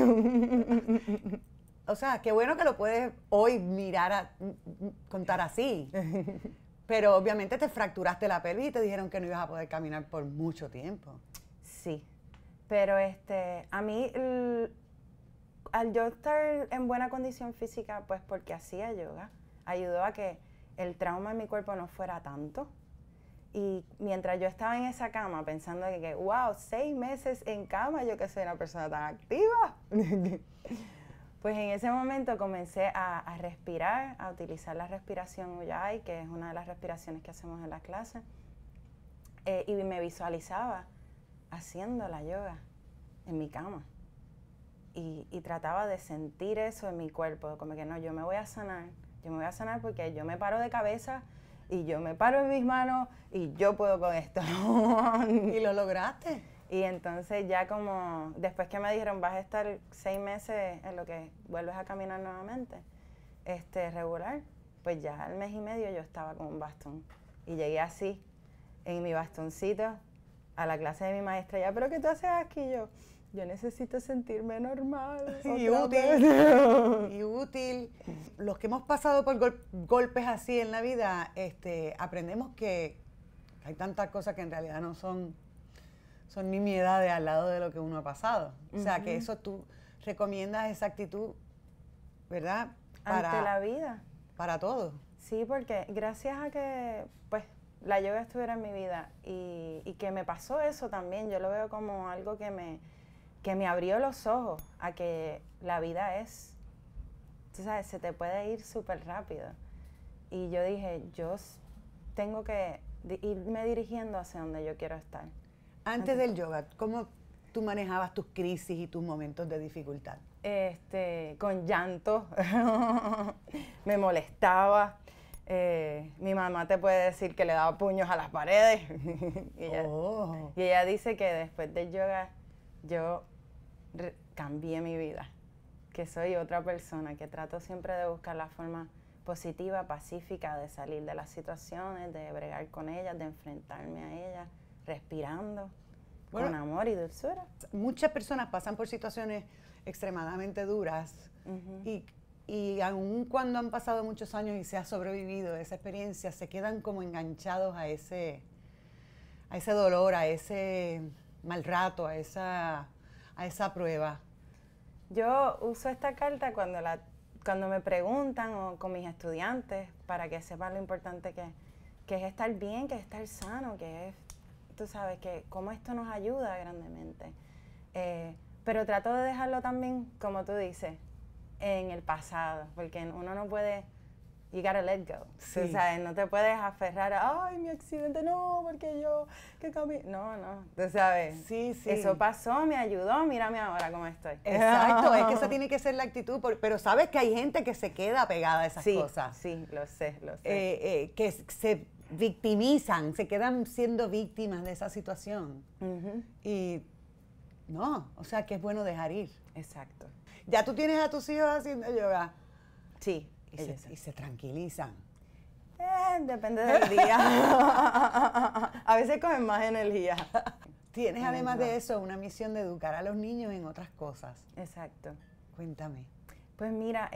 O sea, qué bueno que lo puedes hoy contar así. Pero obviamente te fracturaste la pelvis y te dijeron que no ibas a poder caminar por mucho tiempo. Sí, pero a mí, al yo estar en buena condición física, pues porque hacía yoga, ayudó a que el trauma en mi cuerpo no fuera tanto. Y mientras yo estaba en esa cama pensando que wow, 6 meses en cama, yo que soy una persona tan activa, pues en ese momento comencé a respirar, a utilizar la respiración Ujjayi, que es una de las respiraciones que hacemos en la clase, y me visualizaba haciendo la yoga en mi cama. y trataba de sentir eso en mi cuerpo, como que no, yo me voy a sanar porque yo me paro de cabeza y yo me paro en mis manos y yo puedo con esto. ¿Y lo lograste? Y entonces ya como, después que me dijeron, vas a estar 6 meses en lo que vuelves a caminar nuevamente, regular, pues ya al mes y medio yo estaba con un bastón. Y llegué así, en mi bastoncito, a la clase de mi maestra, ya, ¿pero qué tú haces aquí? Yo necesito sentirme normal. Y útil. Los que hemos pasado por golpes así en la vida, aprendemos que hay tantas cosas que en realidad no son nimiedades al lado de lo que uno ha pasado. O sea, que eso tú recomiendas esa actitud, ¿verdad? Ante la vida. Para todo. Sí, porque gracias a que, pues, la yoga estuviera en mi vida y que me pasó eso también, yo lo veo como algo que me abrió los ojos a que la vida es, tú sabes, se te puede ir súper rápido. Y yo dije, tengo que irme dirigiendo hacia donde yo quiero estar. Antes del yoga, ¿cómo tú manejabas tus crisis y tus momentos de dificultad? Con llanto, me molestaba. Mi mamá te puede decir que le daba puños a las paredes. y ella dice que después del yoga yo cambié mi vida, que soy otra persona, que trato siempre de buscar la forma positiva, pacífica de salir de las situaciones, de bregar con ellas, de enfrentarme a ellas, respirando con amor y dulzura. Muchas personas pasan por situaciones extremadamente duras y aun cuando han pasado muchos años y se ha sobrevivido esa experiencia, se quedan como enganchados a ese dolor, a ese mal rato, a esa prueba. Yo uso esta carta cuando me preguntan o con mis estudiantes para que sepan lo importante que es estar bien, que es estar sano, que es, tú sabes, que cómo esto nos ayuda grandemente. Pero trato de dejarlo también, como tú dices, en el pasado, porque uno no puede, you gotta let go. Sí. Tú sabes, no te puedes aferrar a, ay, mi accidente, no, porque yo, que cambié. No, tú sabes. Sí, sí. Eso pasó, me ayudó, mírame ahora cómo estoy. Exacto, es que esa tiene que ser la actitud, pero sabes que hay gente que se queda pegada a esas cosas. Sí, lo sé. Que se victimizan, se quedan siendo víctimas de esa situación. Y no, o sea que es bueno dejar ir. Exacto. ¿Ya tú tienes a tus hijos haciendo yoga? Sí. Y se tranquilizan. Depende del día. A veces cogen más energía. Tienes además de eso una misión de educar a los niños en otras cosas. Exacto. Cuéntame. Pues mira,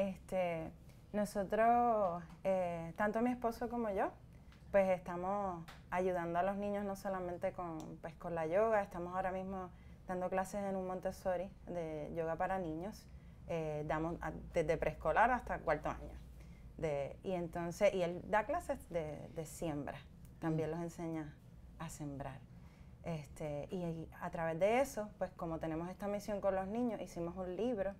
nosotros, tanto mi esposo como yo, pues estamos ayudando a los niños no solamente con la yoga, estamos ahora mismo dando clases en un Montessori de yoga para niños, damos desde preescolar hasta 4º año. Y él da clases de siembra, también los enseña a sembrar. Y a través de eso, pues como tenemos esta misión con los niños, hicimos un libro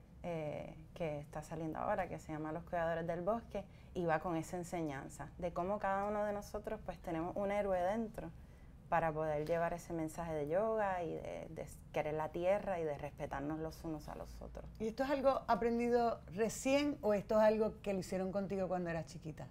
que está saliendo ahora, que se llama Los Cuidadores del Bosque, y va con esa enseñanza de cómo cada uno de nosotros pues tenemos un héroe dentro para poder llevar ese mensaje de yoga y de querer la tierra y de respetarnos los unos a los otros. ¿Y esto es algo aprendido recién o esto es algo que lo hicieron contigo cuando eras chiquita?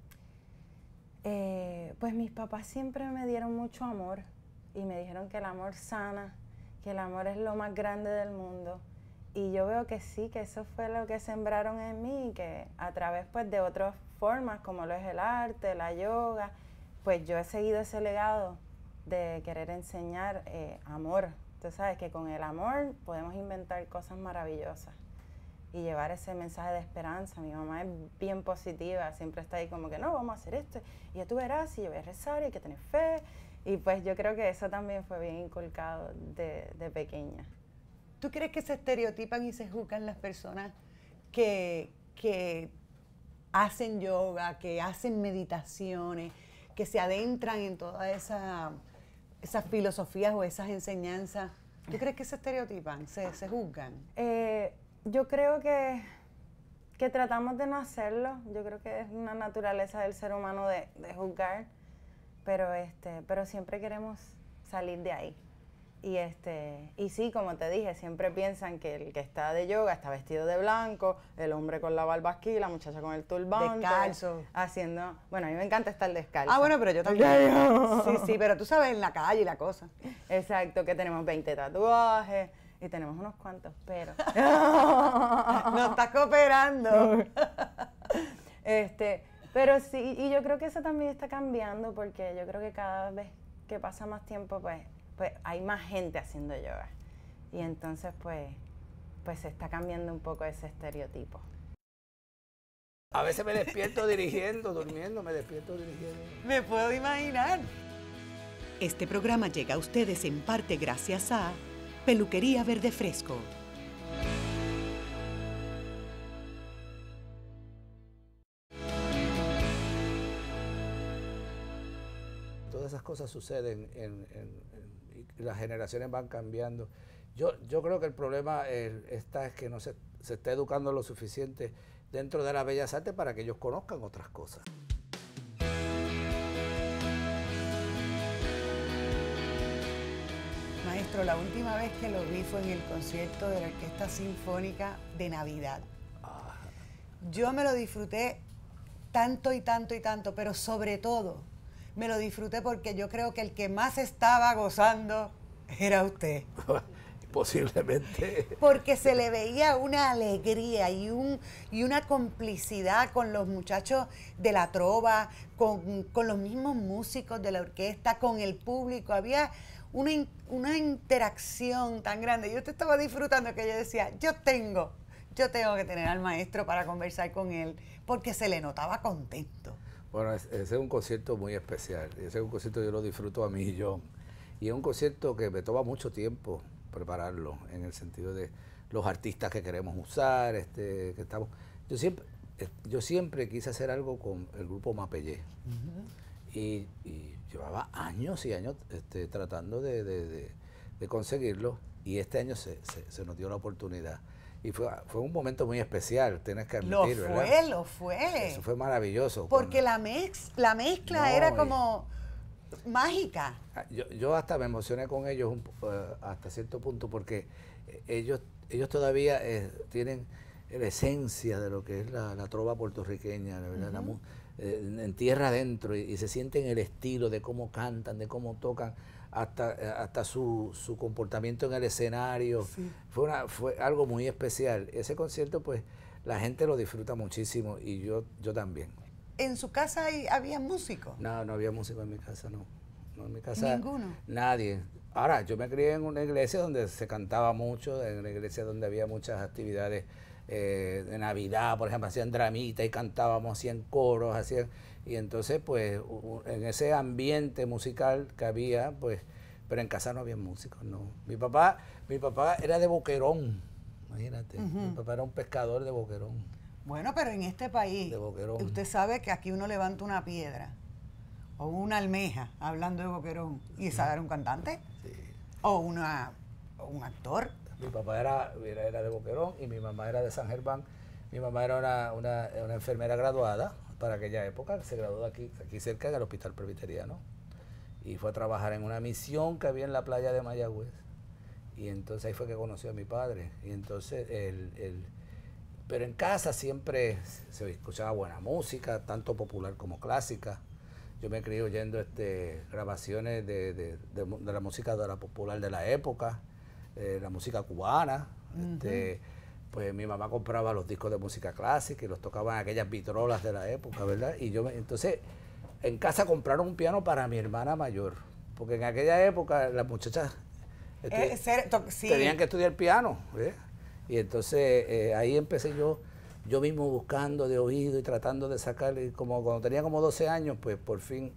Pues mis papás siempre me dieron mucho amor y me dijeron que el amor sana, que el amor es lo más grande del mundo. Y yo veo que sí, que eso fue lo que sembraron en mí y que a través pues de otras formas como lo es el arte, la yoga, pues yo he seguido ese legado de querer enseñar amor. Tú sabes que con el amor podemos inventar cosas maravillosas y llevar ese mensaje de esperanza. Mi mamá es bien positiva, siempre está ahí como que no, vamos a hacer esto y ya tú verás y yo voy a rezar y hay que tener fe. Y pues yo creo que eso también fue bien inculcado de pequeña. ¿Tú crees que se estereotipan y se juzgan las personas que hacen yoga, que hacen meditaciones, que se adentran en todas esas filosofías o esas enseñanzas? ¿Tú crees que se estereotipan, se juzgan? Yo creo que tratamos de no hacerlo. Yo creo que es una naturaleza del ser humano de juzgar, pero siempre queremos salir de ahí. Y sí, como te dije, siempre piensan que el que está de yoga está vestido de blanco, el hombre con la barba aquí, la muchacha con el turbante. Descalzo. Haciendo, bueno, a mí me encanta estar descalzo. Ah, bueno, pero yo también. Sí, sí, pero tú sabes, en la calle y la cosa. Exacto, que tenemos 20 tatuajes y tenemos unos cuantos, pero... No estás cooperando. Pero sí, y yo creo que eso también está cambiando porque yo creo que cada vez que pasa más tiempo, pues hay más gente haciendo yoga. Y entonces, pues se está cambiando un poco ese estereotipo. A veces me despierto dirigiendo, durmiendo, me despierto dirigiendo. Me puedo imaginar. Este programa llega a ustedes en parte gracias a Peluquería Verde Fresco. Todas esas cosas suceden y las generaciones van cambiando. Yo creo que el problema es que no se está educando lo suficiente dentro de las bellas artes para que ellos conozcan otras cosas. Maestro, la última vez que lo vi fue en el concierto de la Orquesta Sinfónica de Navidad. Yo me lo disfruté tanto y tanto y tanto, pero sobre todo me lo disfruté porque yo creo que el que más estaba gozando era usted. Posiblemente. Porque se le veía una alegría y una complicidad con los muchachos de la trova, con los mismos músicos de la orquesta, con el público. Había una interacción tan grande. Yo te estaba disfrutando que yo decía, yo tengo que tener al maestro para conversar con él, porque se le notaba contento. Bueno, ese es un concierto muy especial. Ese es un concierto que yo lo disfruto a mí y yo. Y es un concierto que me toma mucho tiempo prepararlo, en el sentido de los artistas que queremos usar, que estamos. Yo siempre quise hacer algo con el grupo Mapellé. Y llevaba años y años tratando de conseguirlo, y este año se nos dio la oportunidad. Y fue un momento muy especial, tienes que admitir, ¿verdad? Lo fue. Eso fue maravilloso. Porque la mezcla era como mágica. Yo hasta me emocioné con ellos hasta cierto punto, porque ellos todavía tienen la esencia de lo que es la trova puertorriqueña, ¿verdad? En tierra adentro, y se sienten el estilo de cómo cantan, de cómo tocan, hasta su comportamiento en el escenario. Sí. Fue algo muy especial. Ese concierto, pues, la gente lo disfruta muchísimo, y yo también. ¿En su casa había músicos? No había músicos en mi casa, no. No, en mi casa. ¿Ninguno? Nadie. Ahora, yo me crié en una iglesia donde se cantaba mucho, en una iglesia donde había muchas actividades de Navidad, por ejemplo, hacían dramita y cantábamos, hacían coros, y entonces, pues, en ese ambiente musical que había, pues, pero en casa no había músicos, no. Mi papá era de Boquerón, imagínate. Mi papá era un pescador de Boquerón. Bueno, pero en este país, usted sabe que aquí uno levanta una piedra o una almeja, hablando de Boquerón, y esa era un cantante, sí, o un actor. Mi papá era de Boquerón y mi mamá era de San Germán. Mi mamá era una enfermera graduada para aquella época, se graduó aquí cerca del Hospital Presbiteriano, y fue a trabajar en una misión que había en la playa de Mayagüez. Y entonces ahí fue que conoció a mi padre. Y entonces pero en casa siempre se escuchaba buena música, tanto popular como clásica. Yo me crié oyendo grabaciones de la música de la popular de la época, la música cubana. Pues mi mamá compraba los discos de música clásica y los tocaba en aquellas vitrolas de la época, ¿verdad? Y entonces en casa compraron un piano para mi hermana mayor, porque en aquella época las muchachas tenían que estudiar piano, ¿ves? Y entonces ahí empecé yo mismo buscando de oído y tratando de sacarle, como cuando tenía como 12 años, pues por fin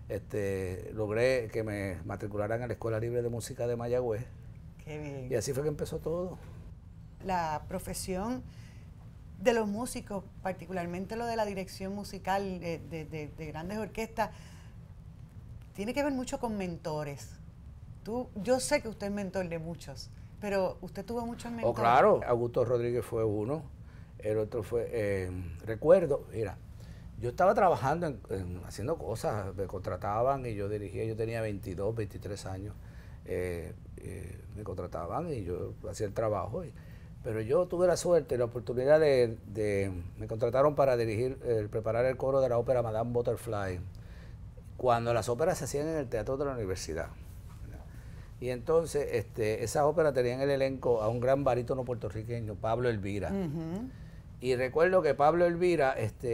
logré que me matricularan a la Escuela Libre de Música de Mayagüez. Qué bien. Y así fue que empezó todo. La profesión de los músicos, particularmente lo de la dirección musical de grandes orquestas, tiene que ver mucho con mentores. Yo sé que usted es mentor de muchos, pero usted tuvo muchos mentores. Oh, claro. Augusto Rodríguez fue uno. El otro fue, recuerdo, mira, yo estaba trabajando haciendo cosas, me contrataban y yo dirigía, yo tenía 22, 23 años. me contrataban y yo hacía el trabajo. Pero yo tuve la suerte y la oportunidad me contrataron para dirigir, preparar el coro de la ópera Madame Butterfly, cuando las óperas se hacían en el teatro de la universidad. Y entonces esa ópera tenía en el elenco a un gran barítono puertorriqueño, Pablo Elvira. Y recuerdo que Pablo Elvira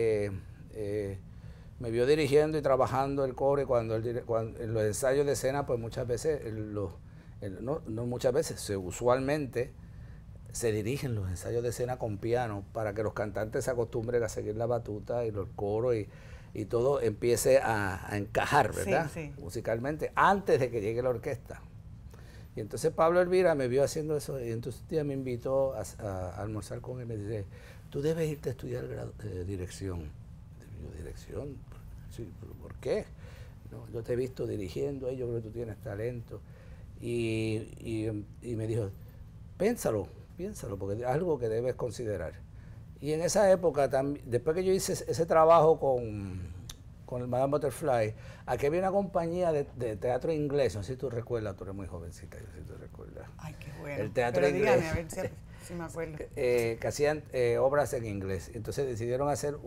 me vio dirigiendo y trabajando el coro, y cuando en los ensayos de escena, pues muchas veces, no muchas veces, usualmente se dirigen los ensayos de escena con piano para que los cantantes se acostumbren a seguir la batuta y los coros y todo empiece a encajar, ¿verdad? Sí, sí. Musicalmente, antes de que llegue la orquesta. Y entonces Pablo Elvira me vio haciendo eso, y entonces un día me invitó a almorzar con él y me dice, tú debes irte a estudiar dirección. Yo, ¿dirección? Sí, ¿por qué? No, yo te he visto dirigiendo, yo creo que tú tienes talento. Y me dijo, piénsalo, porque es algo que debes considerar. Y en esa época, después que yo hice ese trabajo con el Madame Butterfly, aquí había una compañía de teatro inglés, no sé si tú recuerdas, tú eres muy jovencita, yo sé si tú recuedas. Ay, qué bueno. El teatro pero inglés. Dígame, a ver si me acuerdo. Que hacían obras en inglés. Entonces decidieron hacer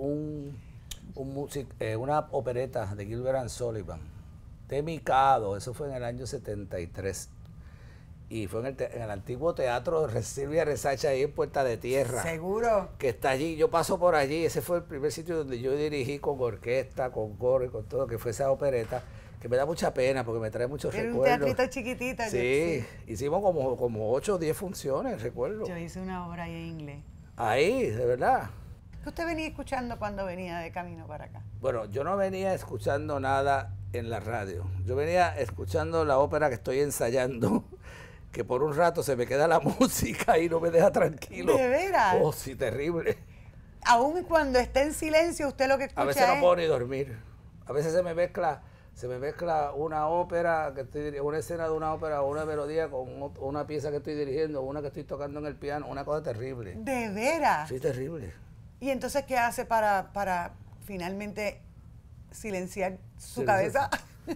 una opereta de Gilbert and Sullivan, de Mikado, eso fue en el año 73. Y fue en el antiguo teatro de Silvia Resacha, ahí en Puerta de Tierra. ¿Seguro? Que está allí, yo paso por allí, ese fue el primer sitio donde yo dirigí con orquesta, con coro y con todo, que fue esa opereta, que me da mucha pena porque me trae muchos recuerdos. Era un teatrito chiquitito. Sí, hicimos como 8 o 10 funciones, recuerdo. Yo hice una obra ahí en inglés. Ahí, de verdad. ¿Qué usted venía escuchando cuando venía de camino para acá? Bueno, yo no venía escuchando nada en la radio, yo venía escuchando la ópera que estoy ensayando, que por un rato se me queda la música y no me deja tranquilo. ¿De veras? Oh, sí, terrible. Aún cuando está en silencio, usted lo que escucha A veces no es... puedo ni dormir. A veces se me mezcla una ópera, una escena de una ópera o una melodía con una pieza que estoy dirigiendo, una que estoy tocando en el piano, una cosa terrible. ¿De veras? Sí, terrible. ¿Y entonces qué hace para finalmente silenciar su cabeza?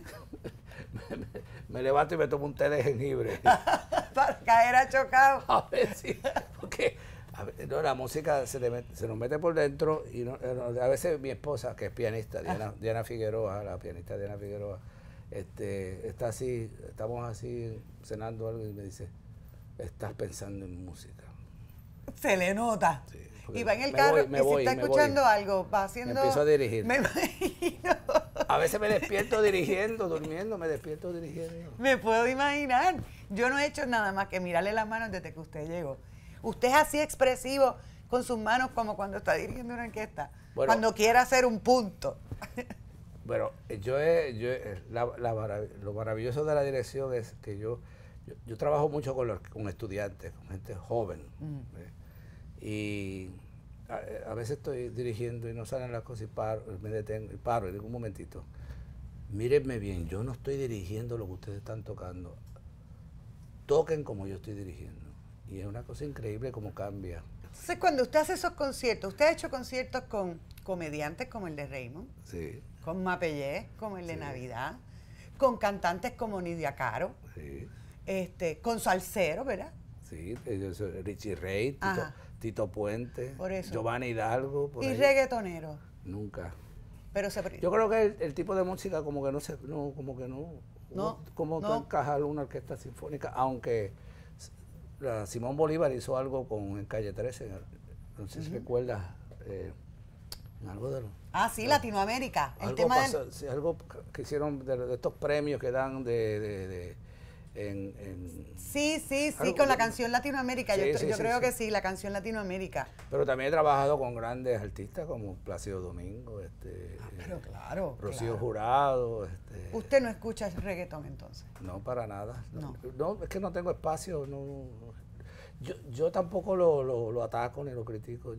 Me levanto y me tomo un té de jengibre. Para caer achocado. A ver, sí, porque la música se nos mete por dentro y a veces mi esposa, que es pianista, Diana Figueroa, la pianista Diana Figueroa, está así, estamos así cenando algo y me dice, estás pensando en música. Se le nota. Sí, y va en el carro y si está escuchando algo, va haciendo... Me empiezo a dirigir. Me imagino. A veces me despierto dirigiendo, durmiendo, me despierto dirigiendo. Me puedo imaginar. Yo no he hecho nada más que mirarle las manos desde que usted llegó. Usted es así expresivo con sus manos como cuando está dirigiendo una orquesta. Bueno, cuando quiere hacer un punto. Bueno, lo maravilloso de la dirección es que yo trabajo mucho con estudiantes, con gente joven. Y a veces estoy dirigiendo y no salen las cosas y me detengo y paro y digo un momentito. Mírenme bien, yo no estoy dirigiendo lo que ustedes están tocando. Toquen como yo estoy dirigiendo. Y es una cosa increíble cómo cambia. Entonces, cuando usted hace esos conciertos, usted ha hecho conciertos con comediantes como el de Raymond, Sí, con Mapellé, como el de Sí. Navidad, con cantantes como Nidia Caro, sí, con salseros, ¿verdad? sí. Richie Ray, Ajá. Tito Puente, Por eso. Giovanni Hidalgo. Por Y ahí. reggaetoneros. Nunca. Pero Yo creo que el tipo de música como que no encaja en una orquesta sinfónica, aunque Simón Bolívar hizo algo en Calle 13, no sé si recuerdas, algo de sí, Latinoamérica. El algo tema pasó, sí, algo que hicieron de estos premios que dan Sí, algo con la que- canción Latinoamérica. Sí, yo sí, yo sí, creo sí. que sí, la canción Latinoamérica. Pero también he trabajado con grandes artistas como Plácido Domingo, Pero claro. Rocío claro. Jurado, Usted no escucha reggaetón entonces. no, para nada. No. No, es que no tengo espacio. Yo tampoco lo ataco ni lo critico.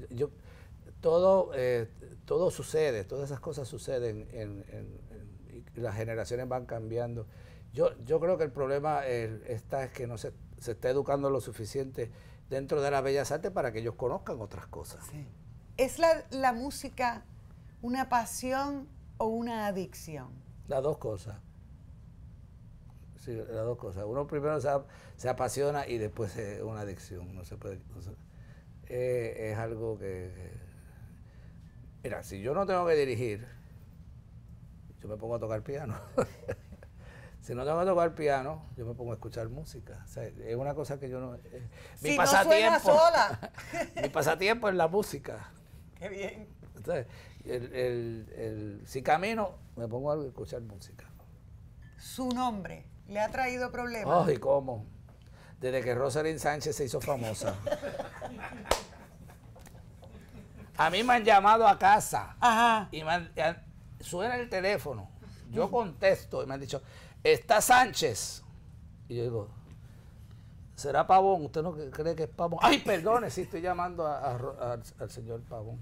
Todo sucede, todas esas cosas suceden y las generaciones van cambiando. Yo creo que el problema es que no se está educando lo suficiente dentro de las bellas artes para que ellos conozcan otras cosas. Sí. ¿Es la música una pasión o una adicción? Las dos cosas. Sí, las dos cosas. Uno primero se apasiona y después es una adicción. No se puede. Es algo mira, si yo no tengo que dirigir, yo me pongo a tocar piano. Si no tengo que tocar piano, yo me pongo a escuchar música. O sea, es una cosa que yo no. Mi Si pasatiempo. no suena sola. Mi pasatiempo es la música. Qué bien. Entonces, si camino, me pongo a escuchar música. Su nombre le ha traído problemas. Ay, ¿cómo? Desde que Rosalind Sánchez se hizo famosa. A mí me han llamado a casa. Ajá. Y suena el teléfono. Yo contesto y me han dicho, ¿está Sánchez? Y yo digo, ¿será Pavón? ¿Usted no cree que es Pavón? Ay, perdone, sí, estoy llamando al señor Pavón.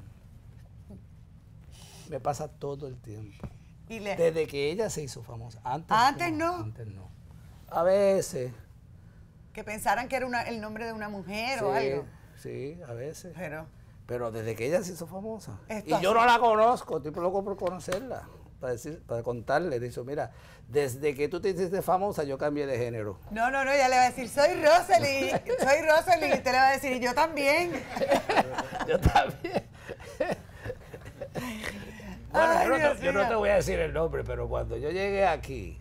Me pasa todo el tiempo. Desde que ella se hizo famosa. Antes no. Antes no. A veces. Que pensaran que era el nombre de una mujer o algo. Sí, a veces. Pero desde que ella se hizo famosa. Y yo no la conozco, estoy loco por conocerla. Para contarle, dice, mira, desde que tú te hiciste famosa, yo cambié de género. No, ella le va a decir, soy Rosalind, y usted le va a decir, yo también. Yo también. Bueno, ay, yo no te voy a decir el nombre, pero cuando yo llegué aquí,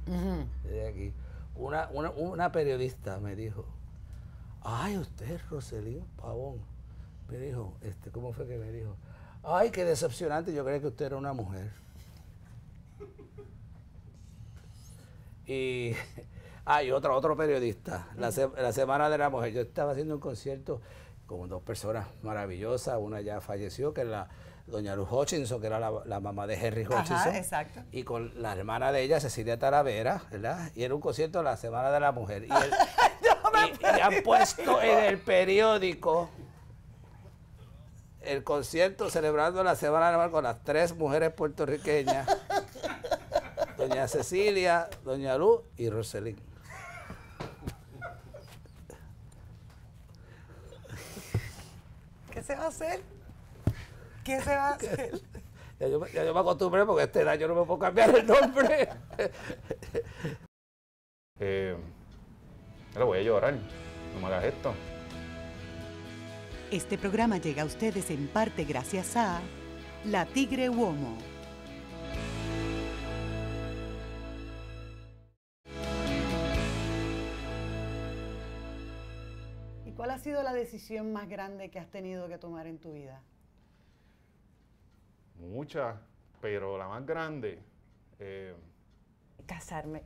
una periodista me dijo, ay, usted es Rosalind Pavón. Me dijo, ¿cómo fue que me dijo? Ay, qué decepcionante, yo creía que usted era una mujer. Y otro periodista, la Semana de la Mujer. Yo estaba haciendo un concierto con dos personas maravillosas. Una ya falleció, que es la doña Luz Hutchinson, que era la mamá de Henry Hutchinson. Ajá, exacto. Y con la hermana de ella, Cecilia Talavera, ¿verdad? Y era un concierto de la Semana de la Mujer. Y han puesto en el periódico el concierto celebrando la Semana de la Mujer con las 3 mujeres puertorriqueñas. Doña Cecilia, doña Luz y Rosalind. ¿Qué se va a hacer? ¿Qué se va a hacer? Ya yo me acostumbré porque a esta edad yo no me puedo cambiar el nombre. Le voy a llorar. No me hagas esto. Este programa llega a ustedes en parte gracias a La Tigre Uomo. ¿Cuál ha sido la decisión más grande que has tenido que tomar en tu vida? Muchas, pero la más grande... Casarme.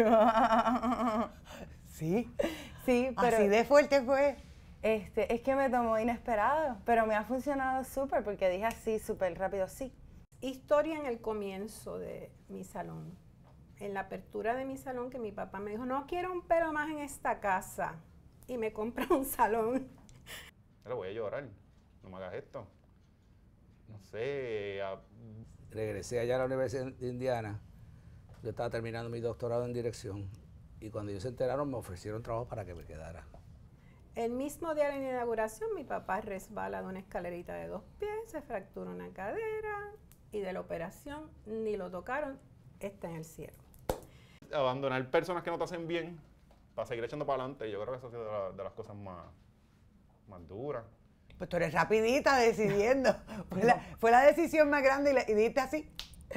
¿Sí? Sí, pero... ¿Así de fuerte fue? Es que me tomó inesperado, pero me ha funcionado súper porque dije así súper rápido, sí. Historia en el comienzo de mi salón. En la apertura de mi salón, que mi papá me dijo, no quiero un pelo más en esta casa. Y me compra un salón. Le voy a llorar. No me hagas esto. No sé. Regresé allá a la Universidad de Indiana. Yo estaba terminando mi doctorado en dirección. Y cuando ellos se enteraron, me ofrecieron trabajo para que me quedara. El mismo día de la inauguración, mi papá resbala de una escalerita de 2 pies, se fractura una cadera y de la operación ni lo tocaron, está en el cielo. Abandonar personas que no te hacen bien para seguir echando para adelante, yo creo que eso ha sido de las cosas más duras. Pues tú eres rapidita decidiendo. Fue la decisión más grande y diste así.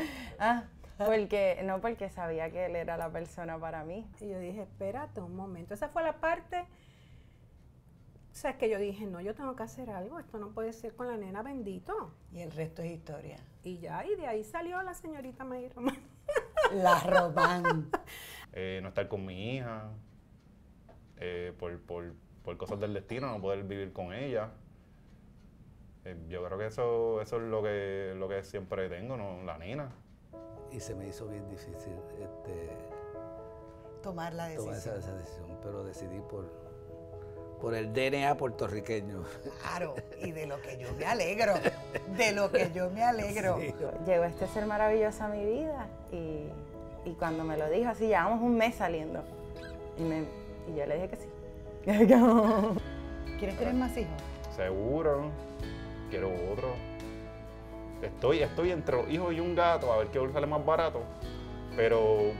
Porque sabía que él era la persona para mí. Y yo dije, espérate un momento. Esa fue la parte, o sea, es que yo dije, no, yo tengo que hacer algo, esto no puede ser con la nena, bendito. Y el resto es historia. Y de ahí salió la señorita May Román. La Román. No estar con mi hija, por cosas del destino, no poder vivir con ella. Yo creo que eso es lo que siempre tengo, ¿no? La nena. Y se me hizo bien difícil tomar la decisión. Tomar esa decisión, pero decidí por el DNA puertorriqueño. Claro, y de lo que yo me alegro, Sí. Llegó este ser maravilloso a mi vida y cuando me lo dijo, así llevamos un mes saliendo. Y yo le dije que sí. ¿Quieres tener más hijos? Seguro, quiero otro. Estoy entre los hijos y un gato, a ver qué sale más barato. Pero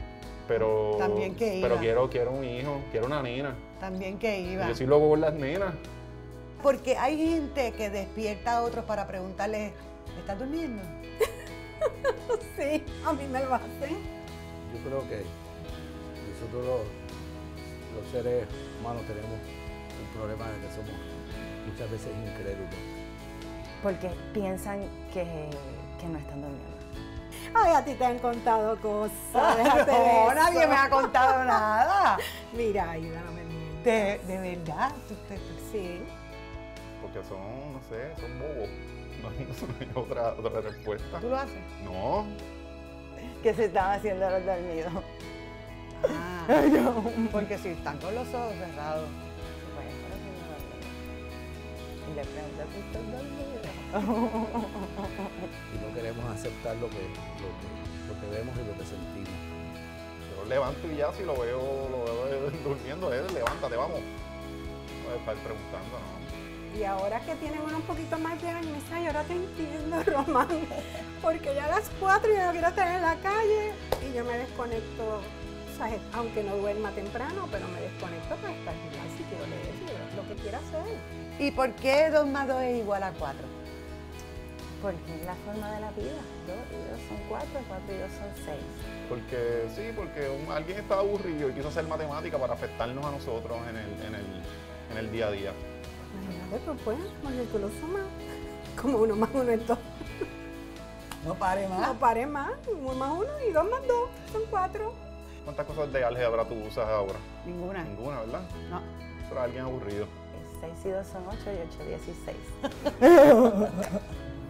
pero También que iba. pero quiero un hijo, quiero una nena. También que iba. Yo soy loco por las nenas. Porque hay gente que despierta a otros para preguntarles, ¿estás durmiendo? Sí, a mí me lo hacen. Yo creo que nosotros los seres humanos tenemos un problema de que somos muchas veces incrédulos. Porque piensan que no están durmiendo. Ay, a ti te han contado cosas. Déjate de No, eso. nadie me ha contado nada. Mira, Aida, no me mientas. De verdad. Sí. Porque son, no sé, son bobos. No hay otra respuesta. ¿Tú lo haces? No, Que se están haciendo los dormidos. Ah, porque si están con los ojos cerrados. Se pueden estar haciendo dormidos. Y le pregunto, ¿tú estás dormido? Y no queremos aceptar lo que vemos y lo que sentimos. yo levanto y ya si lo veo durmiendo, levántate, vamos. No estar preguntando, no. Y ahora que tienen un poquito más de años, me dice, ay, ahora te entiendo, Román, porque ya a las 4 yo no quiero estar en la calle y yo me desconecto, o sea, aunque no duerma temprano, pero me desconecto para estar gimnasio, si quiero leer, lo que quiera hacer. ¿Y por qué 2 más 2 es igual a 4? Porque es la forma de la vida. 2 y 2 son 4, 4 y 2 son 6. Porque sí, porque alguien estaba aburrido y quiso hacer matemática para afectarnos a nosotros en el día a día. Imagínate, pues, porque tú lo sumas, como 1 más 1 es 2. No pare más. No pare más, 1 más 1 y 2 más 2 son 4. ¿Cuántas cosas de álgebra tú usas ahora? Ninguna. Ninguna, ¿verdad? No. Pero alguien aburrido. 6 y 2 son 8 y 8, 16.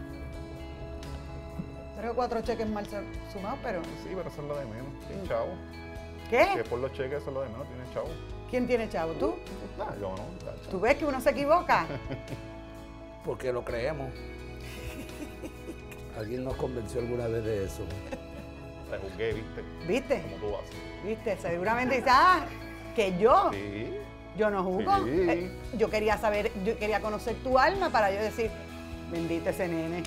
3 o 4 cheques mal sumados, pero... Sí, pero eso es lo de menos. Tienes chavo. ¿Qué? Que por los cheques eso es lo de menos, tienes chavo. ¿Quién tiene chavo? ¿Tú? Nah, yo no, tacho. ¿Tú ves que uno se equivoca? Porque lo creemos. Alguien nos convenció alguna vez de eso. Te juzgué, ¿viste? ¿Viste? Como tú haces. ¿Viste? Seguramente dice, que yo. Sí. Yo no juzgo. Sí. Yo quería saber, yo quería conocer tu alma para yo decir, bendito ese nene.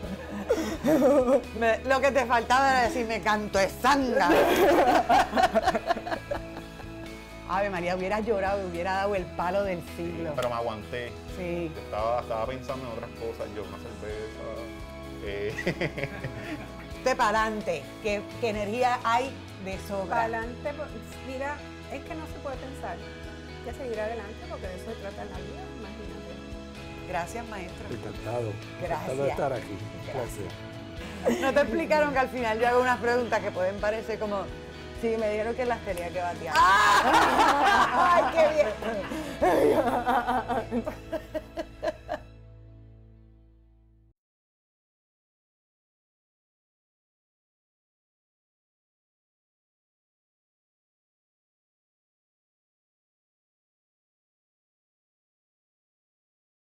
Lo que te faltaba era decir, me canto es sanga. Ave María, hubiera llorado y hubiera dado el palo del siglo. Pero me aguanté. Sí. Yo estaba pensando en otras cosas. Yo, una cerveza. Usted para adelante, ¿qué energía hay de Para sobra? adelante, mira, es que no se puede pensar. Hay que seguir adelante porque de eso se trata en la vida, imagínate. Gracias, maestro. Encantado. Gracias. Encantado de estar aquí. Un placer. ¿No te explicaron que al final yo hago unas preguntas que pueden parecer como... Sí, me dijeron que las tenía que batear. ¡Ay, qué bien!